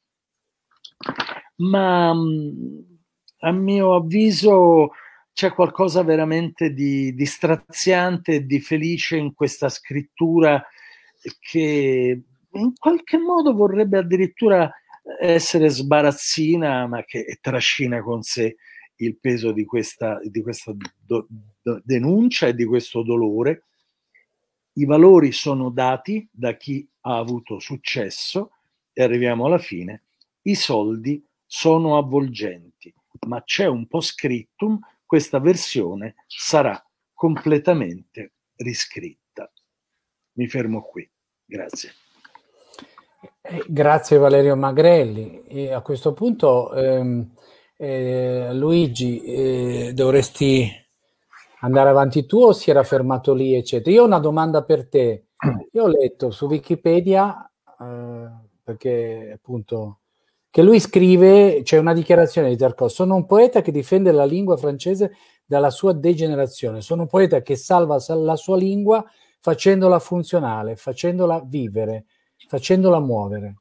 ma a mio avviso c'è qualcosa veramente di, di straziante e di felice in questa scrittura, che in qualche modo vorrebbe addirittura essere sbarazzina, ma che trascina con sé il peso di questa, di questa do, do, denuncia e di questo dolore. I valori sono dati da chi ha avuto successo e arriviamo alla fine. I soldi sono avvolgenti, ma c'è un post-scriptum, questa versione sarà completamente riscritta. Mi fermo qui. Grazie. Eh, grazie Valerio Magrelli. E a questo punto ehm, eh, Luigi, eh, dovresti andare avanti tu o si era fermato lì, eccetera? Io ho una domanda per te. Io ho letto su Wikipedia, eh, perché appunto, che lui scrive, c'è una dichiarazione di Tarkovsky: sono un poeta che difende la lingua francese dalla sua degenerazione, sono un poeta che salva la sua lingua facendola funzionale, facendola vivere, facendola muovere.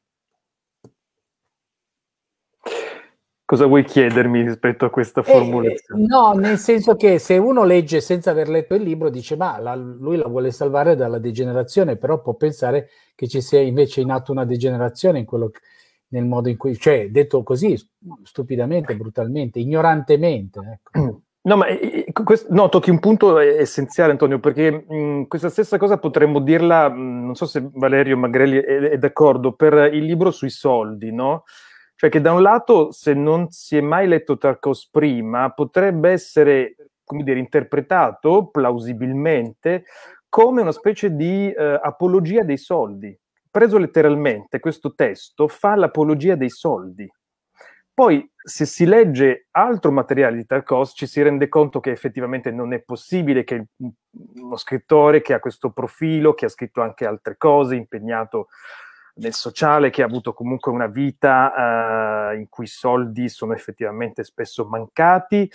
Cosa vuoi chiedermi rispetto a questa formulazione? Eh, no, nel senso che se uno legge senza aver letto il libro dice ma la, lui la vuole salvare dalla degenerazione, però può pensare che ci sia invece in atto una degenerazione in quello, nel modo in cui, cioè detto così stupidamente, brutalmente, ignorantemente. Ecco. No, ma eh, questo, no, tocchi un punto essenziale, Antonio, perché mh, questa stessa cosa potremmo dirla, mh, non so se Valerio Magrelli è, è d'accordo, per il libro sui soldi, no? Cioè che da un lato, se non si è mai letto Tarkovsky prima, potrebbe essere, come dire, interpretato plausibilmente come una specie di eh, apologia dei soldi. preso letteralmente, questo testo fa l'apologia dei soldi. Poi, se si legge altro materiale di Tarkovsky, ci si rende conto che effettivamente non è possibile che uno scrittore che ha questo profilo, che ha scritto anche altre cose, impegnato nel sociale, che ha avuto comunque una vita uh, in cui i soldi sono effettivamente spesso mancati,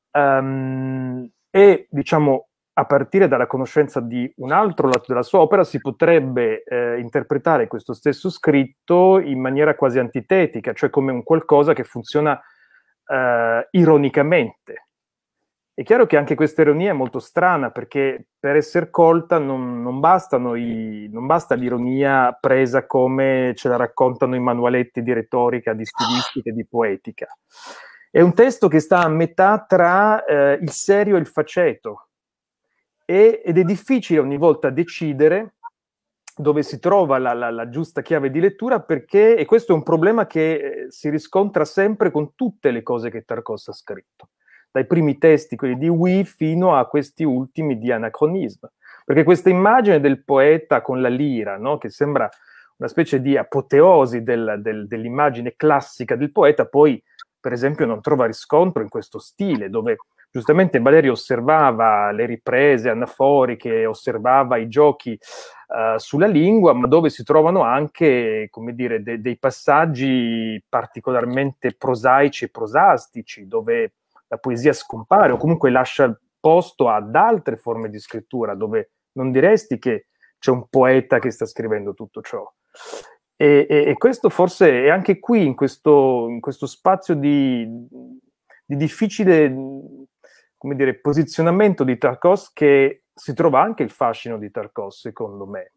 um, e diciamo a partire dalla conoscenza di un altro lato della sua opera si potrebbe eh, interpretare questo stesso scritto in maniera quasi antitetica, cioè come un qualcosa che funziona eh, ironicamente. È chiaro che anche questa ironia è molto strana, perché per essere colta non, non, bastano i, non basta l'ironia presa come ce la raccontano i manualetti di retorica, di stilistica e di poetica. È un testo che sta a metà tra eh, il serio e il faceto, e, ed è difficile ogni volta decidere dove si trova la, la, la giusta chiave di lettura, perché, e questo è un problema che eh, si riscontra sempre con tutte le cose che Tarkovsky ha scritto, dai primi testi, quelli di Wi, fino a questi ultimi di Anachronisme, perché questa immagine del poeta con la lira, no? Che sembra una specie di apoteosi del, del, dell'immagine classica del poeta, poi per esempio non trova riscontro in questo stile, dove giustamente Valerio osservava le riprese anaforiche, osservava i giochi uh, sulla lingua, ma dove si trovano anche, come dire, de- dei passaggi particolarmente prosaici e prosastici, dove la poesia scompare o comunque lascia posto ad altre forme di scrittura, dove non diresti che c'è un poeta che sta scrivendo tutto ciò. E, e, e questo forse è anche qui, in questo, in questo spazio di, di difficile, come dire, posizionamento di Tarkovsky, che si trova anche il fascino di Tarkovsky, secondo me.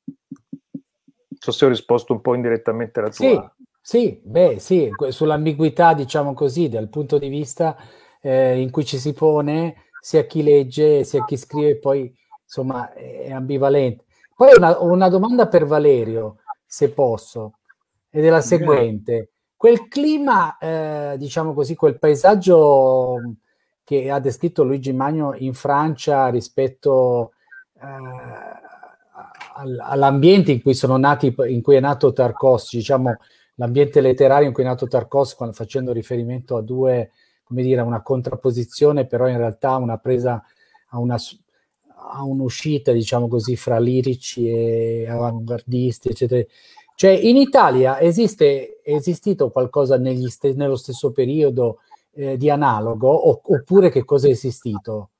Non so se ho risposto un po' indirettamente alla tua... Sì, sì, beh, sì, sull'ambiguità, diciamo così, dal punto di vista eh, in cui ci si pone, sia chi legge, sia chi scrive, poi, insomma, è ambivalente. Poi una, una domanda per Valerio, se posso, ed è la seguente. Quel clima, eh, diciamo così, quel paesaggio che ha descritto Luigi Magno in Francia rispetto eh, all'ambiente in cui sono nati, in cui è nato Tarkovsky, diciamo l'ambiente letterario in cui è nato Tarkovsky, facendo riferimento a due, come dire, a una contrapposizione, però in realtà una presa a una a un'uscita, diciamo così, fra lirici e avanguardisti, eccetera. Cioè, in Italia esiste è esistito qualcosa negli st- nello stesso periodo eh, di analogo, o- oppure che cosa è esistito?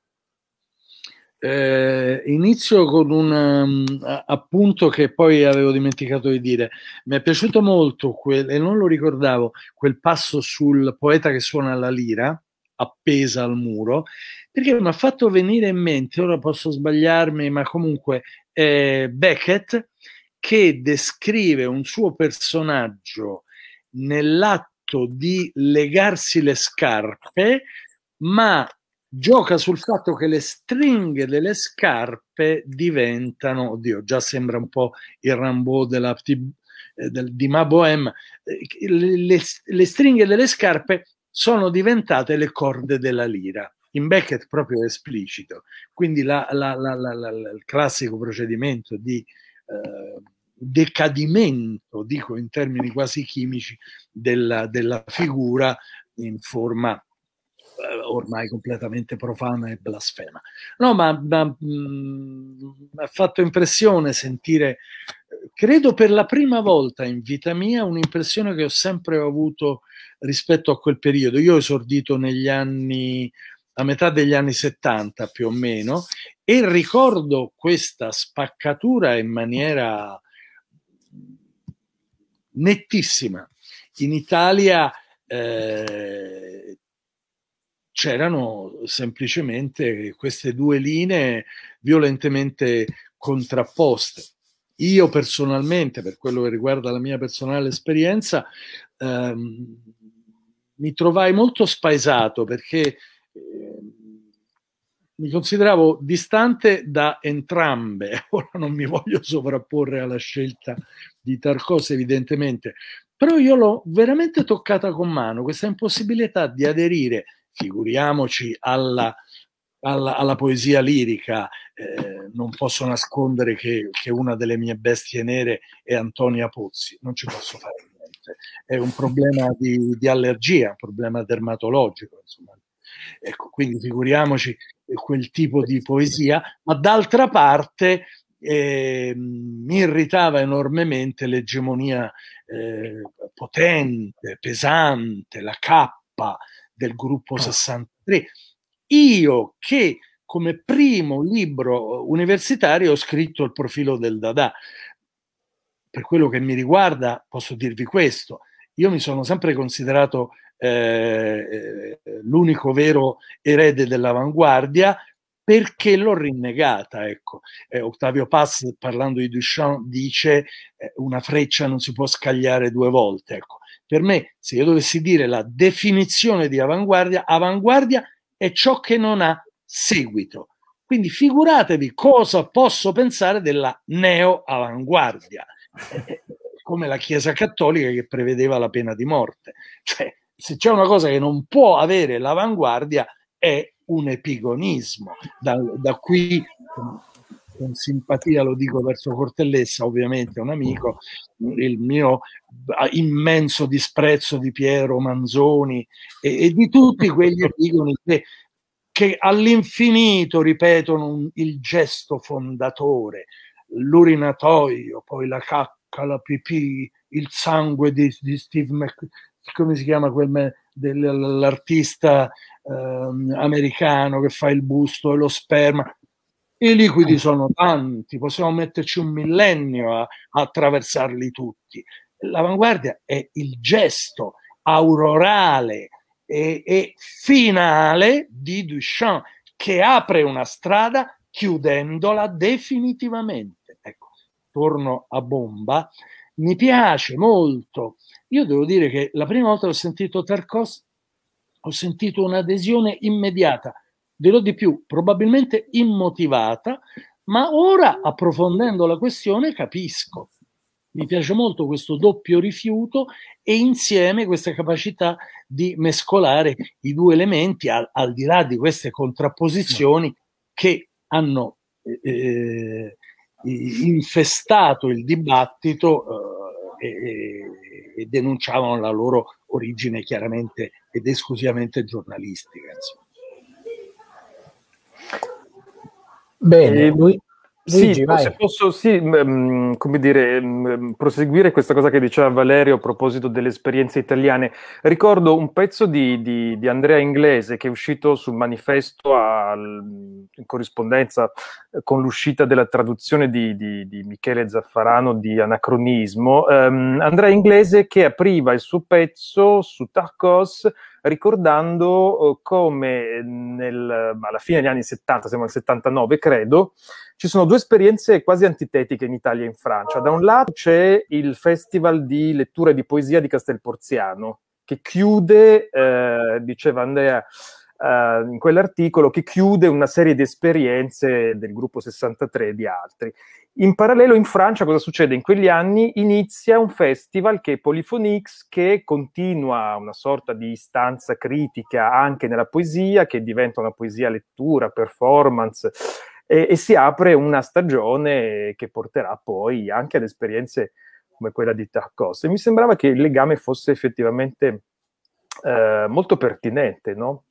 Eh, inizio con un um, appunto che poi avevo dimenticato di dire. Mi è piaciuto molto quel, e non lo ricordavo, quel passo sul poeta che suona la lira appesa al muro, perché mi ha fatto venire in mente, ora posso sbagliarmi, ma comunque eh, Beckett, che descrive un suo personaggio nell'atto di legarsi le scarpe, ma gioca sul fatto che le stringhe delle scarpe diventano, oddio, già sembra un po' il Rimbaud della, del, di Ma Bohème, le, le, le stringhe delle scarpe sono diventate le corde della lira. In Beckett proprio esplicito, quindi la, la, la, la, la, il classico procedimento di eh, decadimento, dico in termini quasi chimici, della, della figura in forma eh, ormai completamente profana e blasfema. No, ma, ma mi ha fatto impressione sentire, credo per la prima volta in vita mia, un'impressione che ho sempre avuto rispetto a quel periodo. Io ho esordito negli anni, a metà degli anni settanta più o meno, e ricordo questa spaccatura in maniera nettissima. In Italia eh, c'erano semplicemente queste due linee violentemente contrapposte. Io personalmente, per quello che riguarda la mia personale esperienza, ehm, mi trovai molto spaesato, perché eh, mi consideravo distante da entrambe. Ora non mi voglio sovrapporre alla scelta di Tarkovsky, evidentemente, però io l'ho veramente toccata con mano, questa impossibilità di aderire, figuriamoci, alla alla, alla poesia lirica, eh, non posso nascondere che, che una delle mie bestie nere è Antonia Pozzi, non ci posso fare niente, è un problema di, di allergia, un problema dermatologico, insomma. Ecco, quindi figuriamoci quel tipo di poesia, ma d'altra parte eh, mi irritava enormemente l'egemonia eh, potente, pesante, la cappa del gruppo sessantatré. Io che come primo libro universitario ho scritto il profilo del Dada. Per quello che mi riguarda posso dirvi questo: io mi sono sempre considerato eh, l'unico vero erede dell'avanguardia, perché l'ho rinnegata. Ecco. Eh, Octavio Paz, parlando di Duchamp, dice eh, una freccia non si può scagliare due volte. Ecco. Per me, se io dovessi dire la definizione di avanguardia, avanguardia è ciò che non ha seguito. Quindi figuratevi cosa posso pensare della neo-avanguardia, eh, come la Chiesa Cattolica che prevedeva la pena di morte. Cioè, se c'è una cosa che non può avere l'avanguardia è un epigonismo. Da, da qui, con, con simpatia lo dico verso Cortellessa, ovviamente un amico, il mio immenso disprezzo di Piero Manzoni e, e di tutti quegli epigoni che, che all'infinito ripetono un, il gesto fondatore, l'urinatoio, poi la cacca, la pipì, il sangue di, di Steve Mc, come si chiama quel dell'artista eh, americano che fa il busto e lo sperma. I liquidi sono tanti, possiamo metterci un millennio a, a attraversarli tutti. L'avanguardia è il gesto aurorale e, e finale di Duchamp, che apre una strada chiudendola definitivamente. Ecco, torno a bomba. Mi piace molto. Io devo dire che la prima volta che ho sentito Tarkovsky ho sentito un'adesione immediata, dirò di più, probabilmente immotivata, ma ora, approfondendo la questione, capisco. Mi piace molto questo doppio rifiuto e insieme questa capacità di mescolare i due elementi al, al di là di queste contrapposizioni che hanno eh, infestato il dibattito eh, e, e denunciavano la loro origine chiaramente ed esclusivamente giornalistica. Insomma. Bene, lui, Luigi, sì, vai. se posso sì, mh, come dire, mh, proseguire questa cosa che diceva Valerio a proposito delle esperienze italiane. Ricordo un pezzo di, di, di Andrea Inglese che è uscito sul Manifesto al, in corrispondenza con l'uscita della traduzione di, di, di Michele Zaffarano di Anacronismo. Um, Andrea Inglese che apriva il suo pezzo su Tarkovsky ricordando uh, come nel, alla fine degli anni settanta, siamo nel settantanove credo, ci sono due esperienze quasi antitetiche in Italia e in Francia. Da un lato c'è il Festival di lettura e di poesia di Castelporziano, che chiude, eh, diceva Andrea eh, in quell'articolo, che chiude una serie di esperienze del gruppo sessantatré e di altri. In parallelo in Francia cosa succede? In quegli anni inizia un festival che è Polyphonix, che continua una sorta di istanza critica anche nella poesia, che diventa una poesia lettura, performance, e, e si apre una stagione che porterà poi anche ad esperienze come quella di Tarkovsky. E mi sembrava che il legame fosse effettivamente eh, molto pertinente, no?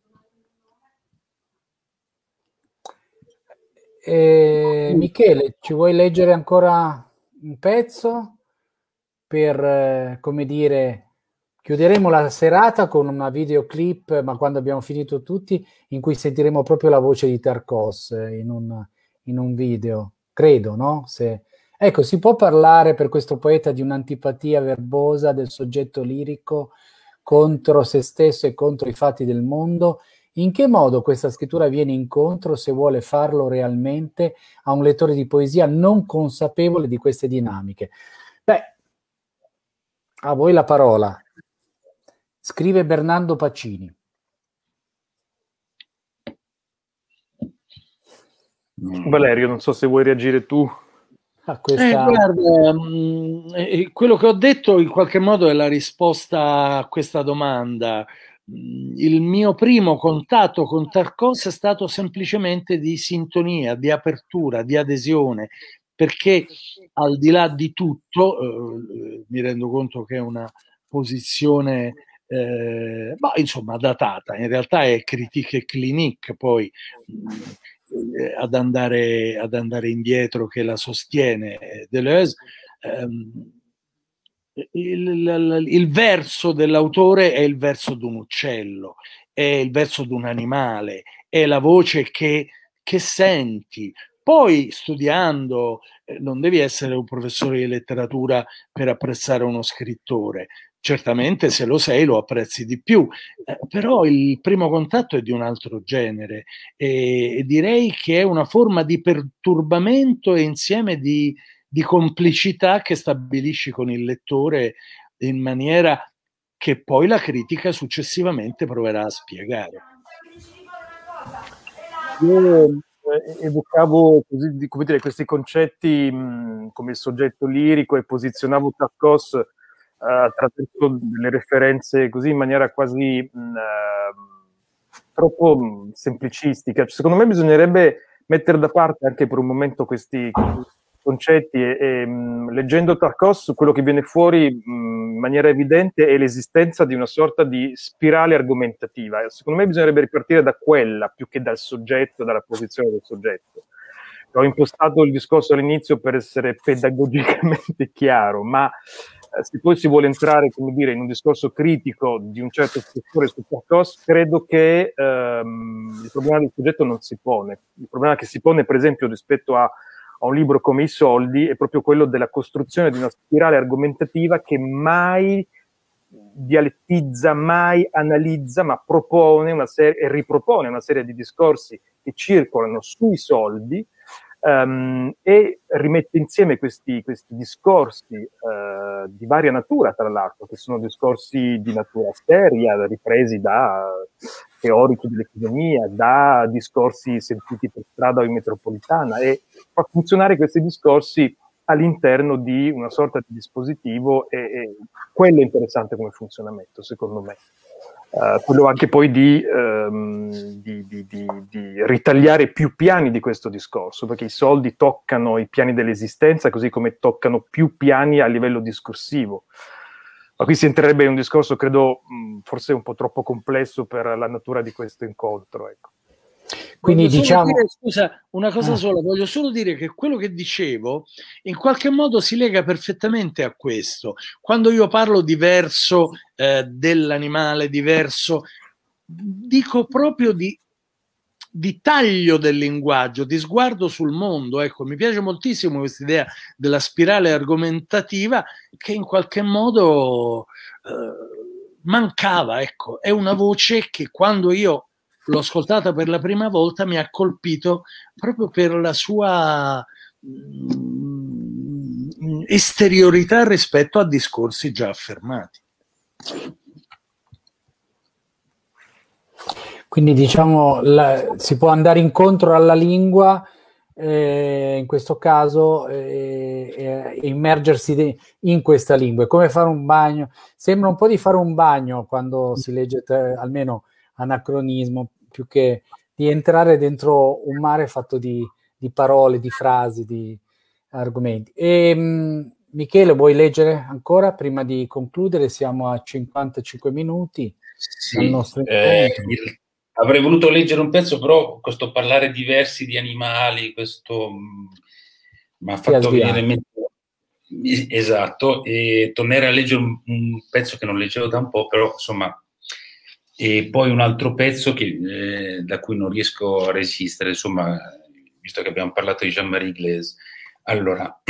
Eh, Michele, ci vuoi leggere ancora un pezzo per, eh, come dire, chiuderemo la serata con una videoclip, ma quando abbiamo finito tutti, in cui sentiremo proprio la voce di Tarkovsky in un, in un video, credo, no? Se, ecco, si può parlare per questo poeta di un'antipatia verbosa del soggetto lirico contro se stesso e contro i fatti del mondo. In che modo questa scrittura viene incontro, se vuole farlo realmente, a un lettore di poesia non consapevole di queste dinamiche? Beh, a voi la parola. Scrive Bernardo Pacini. Valerio, non so se vuoi reagire tu. A questa... eh, guarda, mh, eh, quello che ho detto in qualche modo è la risposta a questa domanda. il mio primo contatto con Tarkovsky è stato semplicemente di sintonia, di apertura, di adesione, perché al di là di tutto, eh, mi rendo conto che è una posizione eh, bah, insomma datata, in realtà è critique clinique poi eh, ad, andare, ad andare indietro che la sostiene Deleuze. ehm, Il, il, il verso dell'autore è il verso di un uccello, è il verso di un animale, è la voce che, che senti. Poi studiando, eh, non devi essere un professore di letteratura per apprezzare uno scrittore. Certamente se lo sei lo apprezzi di più, eh, però il primo contatto è di un altro genere e, e direi che è una forma di perturbamento e insieme di di complicità che stabilisci con il lettore in maniera che poi la critica successivamente proverà a spiegare. Io eh, evocavo così, come dire, questi concetti mh, come il soggetto lirico e posizionavo Tarkovsky eh, attraverso delle referenze così in maniera quasi mh, eh, troppo mh, semplicistica. Secondo me bisognerebbe mettere da parte anche per un momento questi concetti e, e mh, leggendo Tarkovsky quello che viene fuori mh, in maniera evidente è l'esistenza di una sorta di spirale argomentativa. Secondo me bisognerebbe ripartire da quella più che dal soggetto, dalla posizione del soggetto. Ho impostato il discorso all'inizio per essere pedagogicamente chiaro, ma eh, se poi si vuole entrare, come dire, in un discorso critico di un certo settore su Tarkovsky, credo che ehm, il problema del soggetto non si pone. Il problema che si pone, per esempio, rispetto a a un libro come I soldi è proprio quello della costruzione di una spirale argomentativa che mai dialettizza, mai analizza, ma propone una serie e ripropone una serie di discorsi che circolano sui soldi um, e rimette insieme questi, questi discorsi uh, di varia natura, tra l'altro, che sono discorsi di natura seria, ripresi da teorici dell'economia, da discorsi sentiti per strada o in metropolitana, e fa funzionare questi discorsi all'interno di una sorta di dispositivo, e, e quello è interessante come funzionamento, secondo me. Uh, quello anche poi di, um, di, di, di, di ritagliare più piani di questo discorso, perché i soldi toccano i piani dell'esistenza, così come toccano più piani a livello discorsivo. Ma qui si entrerebbe in un discorso, credo, mh, forse un po' troppo complesso per la natura di questo incontro. Ecco. Quindi voglio diciamo... dire, scusa, una cosa ah. sola, voglio solo dire che quello che dicevo in qualche modo si lega perfettamente a questo. Quando io parlo di verso eh, dell'animale, di verso, dico proprio di di taglio del linguaggio, di sguardo sul mondo. Ecco, mi piace moltissimo questa idea della spirale argomentativa che in qualche modo eh, mancava. Ecco, è una voce che quando io l'ho ascoltata per la prima volta mi ha colpito proprio per la sua mh, esteriorità rispetto a discorsi già affermati. Quindi diciamo la, si può andare incontro alla lingua, eh, in questo caso, eh, eh, immergersi de, in questa lingua. È come fare un bagno, sembra un po' di fare un bagno quando si legge te, almeno Anacronismo, più che di entrare dentro un mare fatto di, di parole, di frasi, di argomenti. E, mh, Michele, vuoi leggere ancora prima di concludere? Siamo a cinquantacinque minuti. Sì, nostro eh, il, avrei voluto leggere un pezzo, però questo parlare di versi di animali, questo mi ha fatto venire in mente, esatto, e tornare a leggere un, un pezzo che non leggevo da un po', però insomma, e poi un altro pezzo che, eh, da cui non riesco a resistere, insomma, visto che abbiamo parlato di Jean-Marie Iglesias. Allora,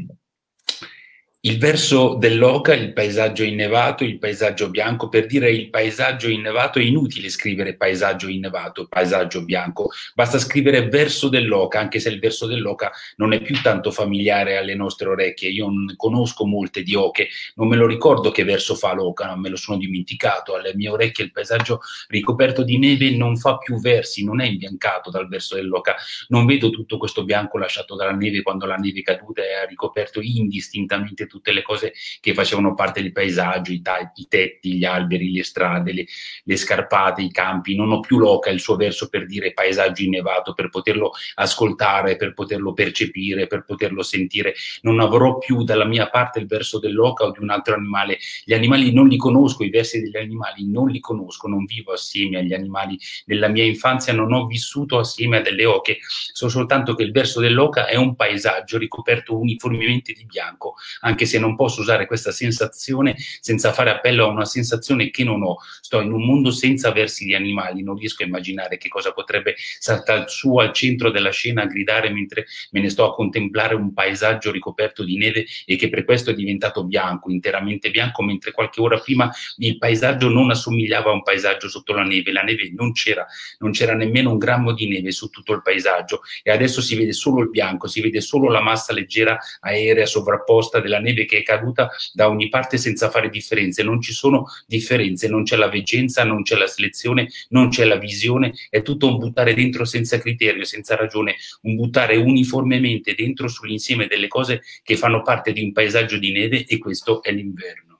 il verso dell'oca, il paesaggio innevato, il paesaggio bianco. Per dire il paesaggio innevato è inutile scrivere paesaggio innevato, paesaggio bianco, basta scrivere verso dell'oca, anche se il verso dell'oca non è più tanto familiare alle nostre orecchie. Io non conosco molte di oche, non me lo ricordo che verso fa l'oca, non me lo sono dimenticato. Alle mie orecchie il paesaggio ricoperto di neve non fa più versi, non è imbiancato dal verso dell'oca, non vedo tutto questo bianco lasciato dalla neve quando la neve è caduta e ha ricoperto indistintamente tutte le cose che facevano parte del paesaggio, i, ta- i tetti, gli alberi, le strade, le, le scarpate, i campi. Non ho più l'oca, il suo verso per dire paesaggio innevato, per poterlo ascoltare, per poterlo percepire, per poterlo sentire. Non avrò più dalla mia parte il verso dell'oca o di un altro animale. Gli animali non li conosco, i versi degli animali non li conosco, non vivo assieme agli animali. Nella mia infanzia non ho vissuto assieme a delle oche, so soltanto che il verso dell'oca è un paesaggio ricoperto uniformemente di bianco, anche se non posso usare questa sensazione senza fare appello a una sensazione che non ho. Sto in un mondo senza versi di animali, non riesco a immaginare che cosa potrebbe saltare su al centro della scena a gridare mentre me ne sto a contemplare un paesaggio ricoperto di neve e che per questo è diventato bianco, interamente bianco, mentre qualche ora prima il paesaggio non assomigliava a un paesaggio sotto la neve, la neve non c'era, non c'era nemmeno un grammo di neve su tutto il paesaggio e adesso si vede solo il bianco, si vede solo la massa leggera aerea sovrapposta della neve che è caduta da ogni parte senza fare differenze. Non ci sono differenze, non c'è la veggenza, non c'è la selezione, non c'è la visione, è tutto un buttare dentro senza criterio, senza ragione, un buttare uniformemente dentro sull'insieme delle cose che fanno parte di un paesaggio di neve e questo è l'inverno.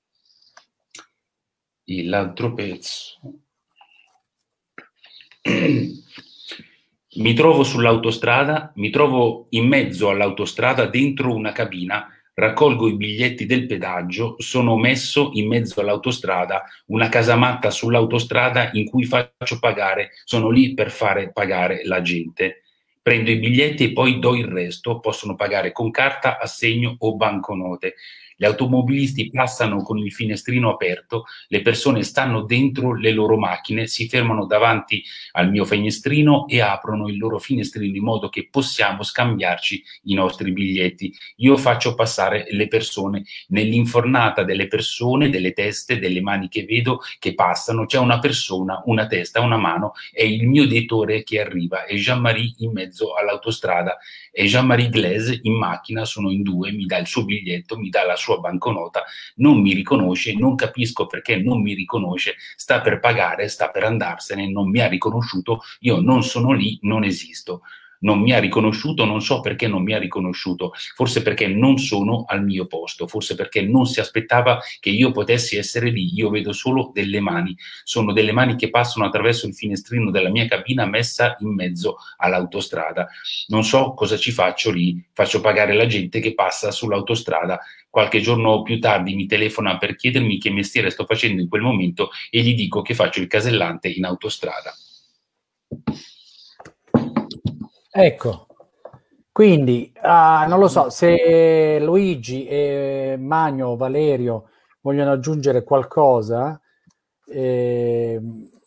E l'altro pezzo. Mi trovo sull'autostrada, mi trovo in mezzo all'autostrada dentro una cabina, raccolgo i biglietti del pedaggio, sono messo in mezzo all'autostrada, una casamatta sull'autostrada in cui faccio pagare, sono lì per fare pagare la gente. Prendo i biglietti e poi do il resto, possono pagare con carta, assegno o banconote. Gli automobilisti passano con il finestrino aperto, le persone stanno dentro le loro macchine, si fermano davanti al mio finestrino e aprono il loro finestrino in modo che possiamo scambiarci i nostri biglietti. Io faccio passare le persone nell'infornata delle persone, delle teste, delle mani che vedo che passano. C'è una persona, una testa, una mano, è il mio direttore che arriva, è Jean-Marie in mezzo all'autostrada, è Jean-Marie Glaise in macchina, sono in due, mi dà il suo biglietto, mi dà la sua banconota, non mi riconosce, non capisco perché non mi riconosce, sta per pagare, sta per andarsene, non mi ha riconosciuto, io non sono lì, non esisto. Non mi ha riconosciuto, non so perché non mi ha riconosciuto, forse perché non sono al mio posto, forse perché non si aspettava che io potessi essere lì. Io vedo solo delle mani, sono delle mani che passano attraverso il finestrino della mia cabina messa in mezzo all'autostrada. Non so cosa ci faccio lì, faccio pagare la gente che passa sull'autostrada. Qualche giorno più tardi mi telefona per chiedermi che mestiere sto facendo in quel momento e gli dico che faccio il casellante in autostrada. Ecco, quindi ah, non lo so se Luigi e Magno, Valerio vogliono aggiungere qualcosa, eh,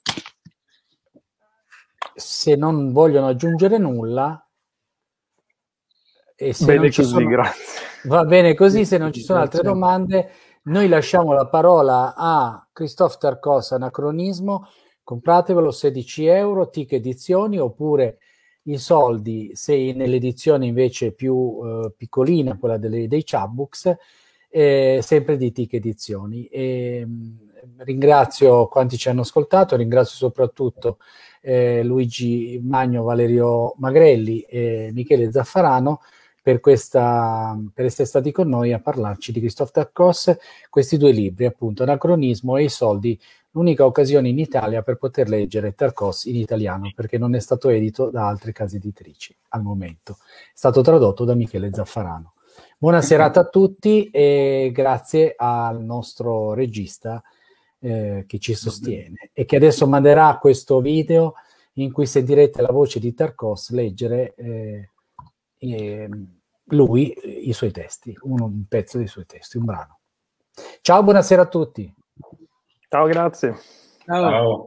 se non vogliono aggiungere nulla, e se bene non ci così, sono, grazie. Va bene così, se non ci sono altre domande, noi lasciamo la parola a Christophe Tarcos, Anacronismo, compratevelo sedici euro, Tic Edizioni, oppure i soldi, se nell'edizione invece più eh, piccolina, quella delle, dei Chatbooks, eh, sempre di Tic Edizioni. E, mh, ringrazio quanti ci hanno ascoltato, ringrazio soprattutto eh, Luigi Magno, Valerio Magrelli e Michele Zaffarano per, questa, per essere stati con noi a parlarci di Christophe Tarcos, questi due libri, appunto, Anacronismo e i soldi, l'unica occasione in Italia per poter leggere Tarcos in italiano, perché non è stato edito da altre case editrici al momento. È stato tradotto da Michele Zaffarano. Buona serata a tutti e grazie al nostro regista eh, che ci sostiene e che adesso manderà questo video in cui sentirete la voce di Tarcos leggere eh, eh, lui i suoi testi, uno, un pezzo dei suoi testi, un brano. Ciao, buonasera a tutti. Ciao, grazie. Ciao. Ciao.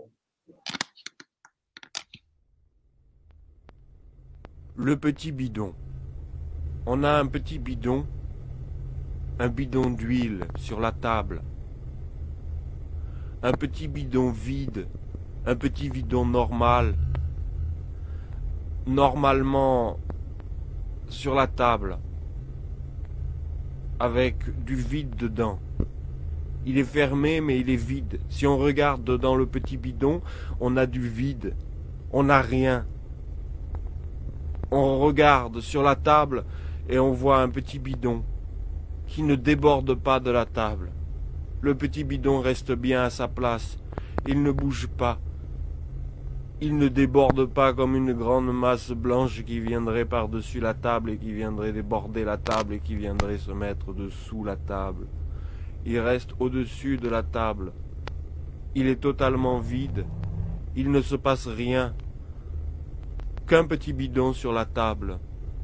Le petit bidon. On a un petit bidon, un bidon d'huile sur la table, un petit bidon vide, un petit bidon normal, normalement sur la table, avec du vide dedans. Il est fermé, mais il est vide. Si on regarde dans le petit bidon, on a du vide. On n'a rien. On regarde sur la table et on voit un petit bidon. qui ne déborde pas de la table. Le petit bidon reste bien à sa place. Il ne bouge pas. Il ne déborde pas comme une grande masse blanche qui viendrait par-dessus la table et qui viendrait déborder la table et qui viendrait se mettre dessous la table. Il reste au-dessus de la table. Il est totalement vide. Il ne se passe rien. Qu'un petit bidon sur la table.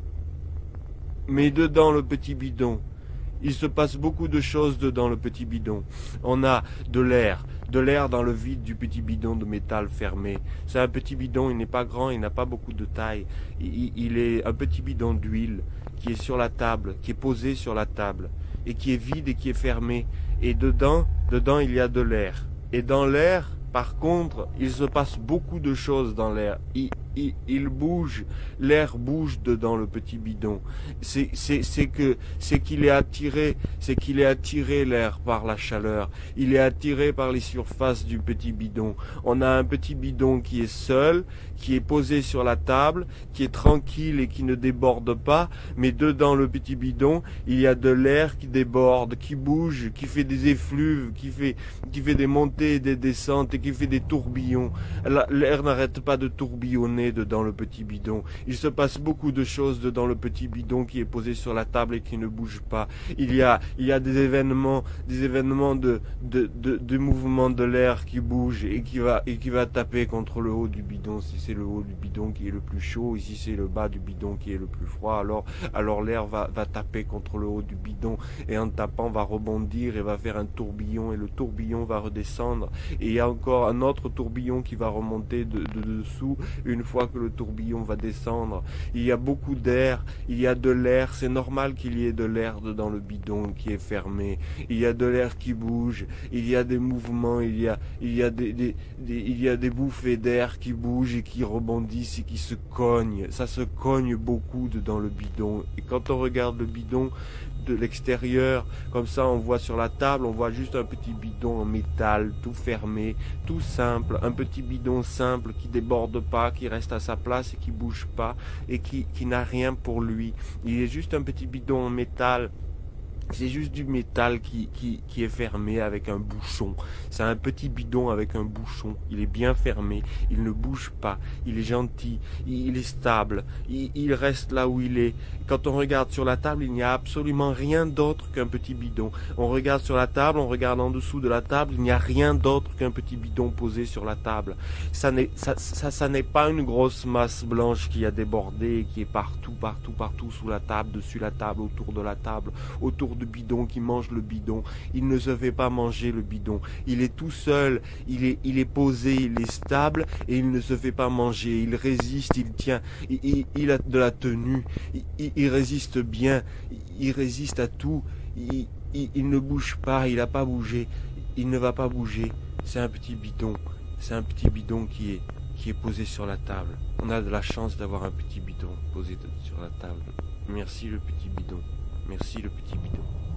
Mais dedans le petit bidon, il se passe beaucoup de choses dedans le petit bidon. On a de l'air, de l'air dans le vide du petit bidon de métal fermé. C'est un petit bidon, il n'est pas grand, il n'a pas beaucoup de taille. Il, il est un petit bidon d'huile qui est sur la table, qui est posé sur la table, et qui est vide et qui est fermé. Et dedans, dedans il y a de l'air. Et dans l'air, par contre, il se passe beaucoup de choses dans l'air. Il, il, il bouge, l'air bouge dedans le petit bidon. C'est, c'est, c'est que, c'est qu'il est attiré, c'est qu'il est attiré l'air par la chaleur. Il est attiré par les surfaces du petit bidon. On a un petit bidon qui est seul, qui est posé sur la table, qui est tranquille et qui ne déborde pas, mais dedans le petit bidon, il y a de l'air qui déborde, qui bouge, qui fait des effluves, qui fait, qui fait des montées et des descentes et qui fait des tourbillons. L'air n'arrête pas de tourbillonner dedans le petit bidon. Il se passe beaucoup de choses dedans le petit bidon qui est posé sur la table et qui ne bouge pas. Il y a, il y a des événements, des événements de, de, de, de mouvement de l'air qui bouge et qui va, et qui va taper contre le haut du bidon. Si c'est le haut du bidon qui est le plus chaud, ici c'est le bas du bidon qui est le plus froid, alors, alors l'air va, va taper contre le haut du bidon et en tapant va rebondir et va faire un tourbillon et le tourbillon va redescendre et il y a encore un autre tourbillon qui va remonter de, de dessous une fois que le tourbillon va descendre. Il y a beaucoup d'air, il y a de l'air, c'est normal qu'il y ait de l'air dans le bidon qui est fermé. Il y a de l'air qui bouge, il y a des mouvements, il y a, il y a des, des, des, il y a des bouffées d'air qui bougent et qui rebondissent et qui se cognent. Ça se cogne beaucoup dans le bidon. Et quand on regarde le bidon de l'extérieur, comme ça on voit sur la table, on voit juste un petit bidon en métal, tout fermé, tout simple, un petit bidon simple qui déborde pas, qui reste à sa place et qui bouge pas et qui, qui n'a rien pour lui. Il est juste un petit bidon en métal. C'est juste du métal qui, qui, qui est fermé avec un bouchon. C'est un petit bidon avec un bouchon. Il est bien fermé. Il ne bouge pas. Il est gentil. Il, il est stable. Il, il reste là où il est. Quand on regarde sur la table, il n'y a absolument rien d'autre qu'un petit bidon. On regarde sur la table, on regarde en dessous de la table, il n'y a rien d'autre qu'un petit bidon posé sur la table. Ça n'est, ça, ça, ça n'est pas une grosse masse blanche qui a débordé et qui est partout, partout, partout sous la table, dessus la table, autour de la table, autour de bidon qui mange le bidon. Il ne se fait pas manger le bidon. Il est tout seul, il est, il est posé, il est stable et il ne se fait pas manger. Il résiste, il tient, il, il, il a de la tenue, il, il, il résiste bien, il, il résiste à tout. Il, il, il ne bouge pas, il n'a pas bougé, il ne va pas bouger. C'est un petit bidon, c'est un petit bidon qui est, qui est posé sur la table. On a de la chance d'avoir un petit bidon posé sur la table. Merci le petit bidon. Merci le petit bidon.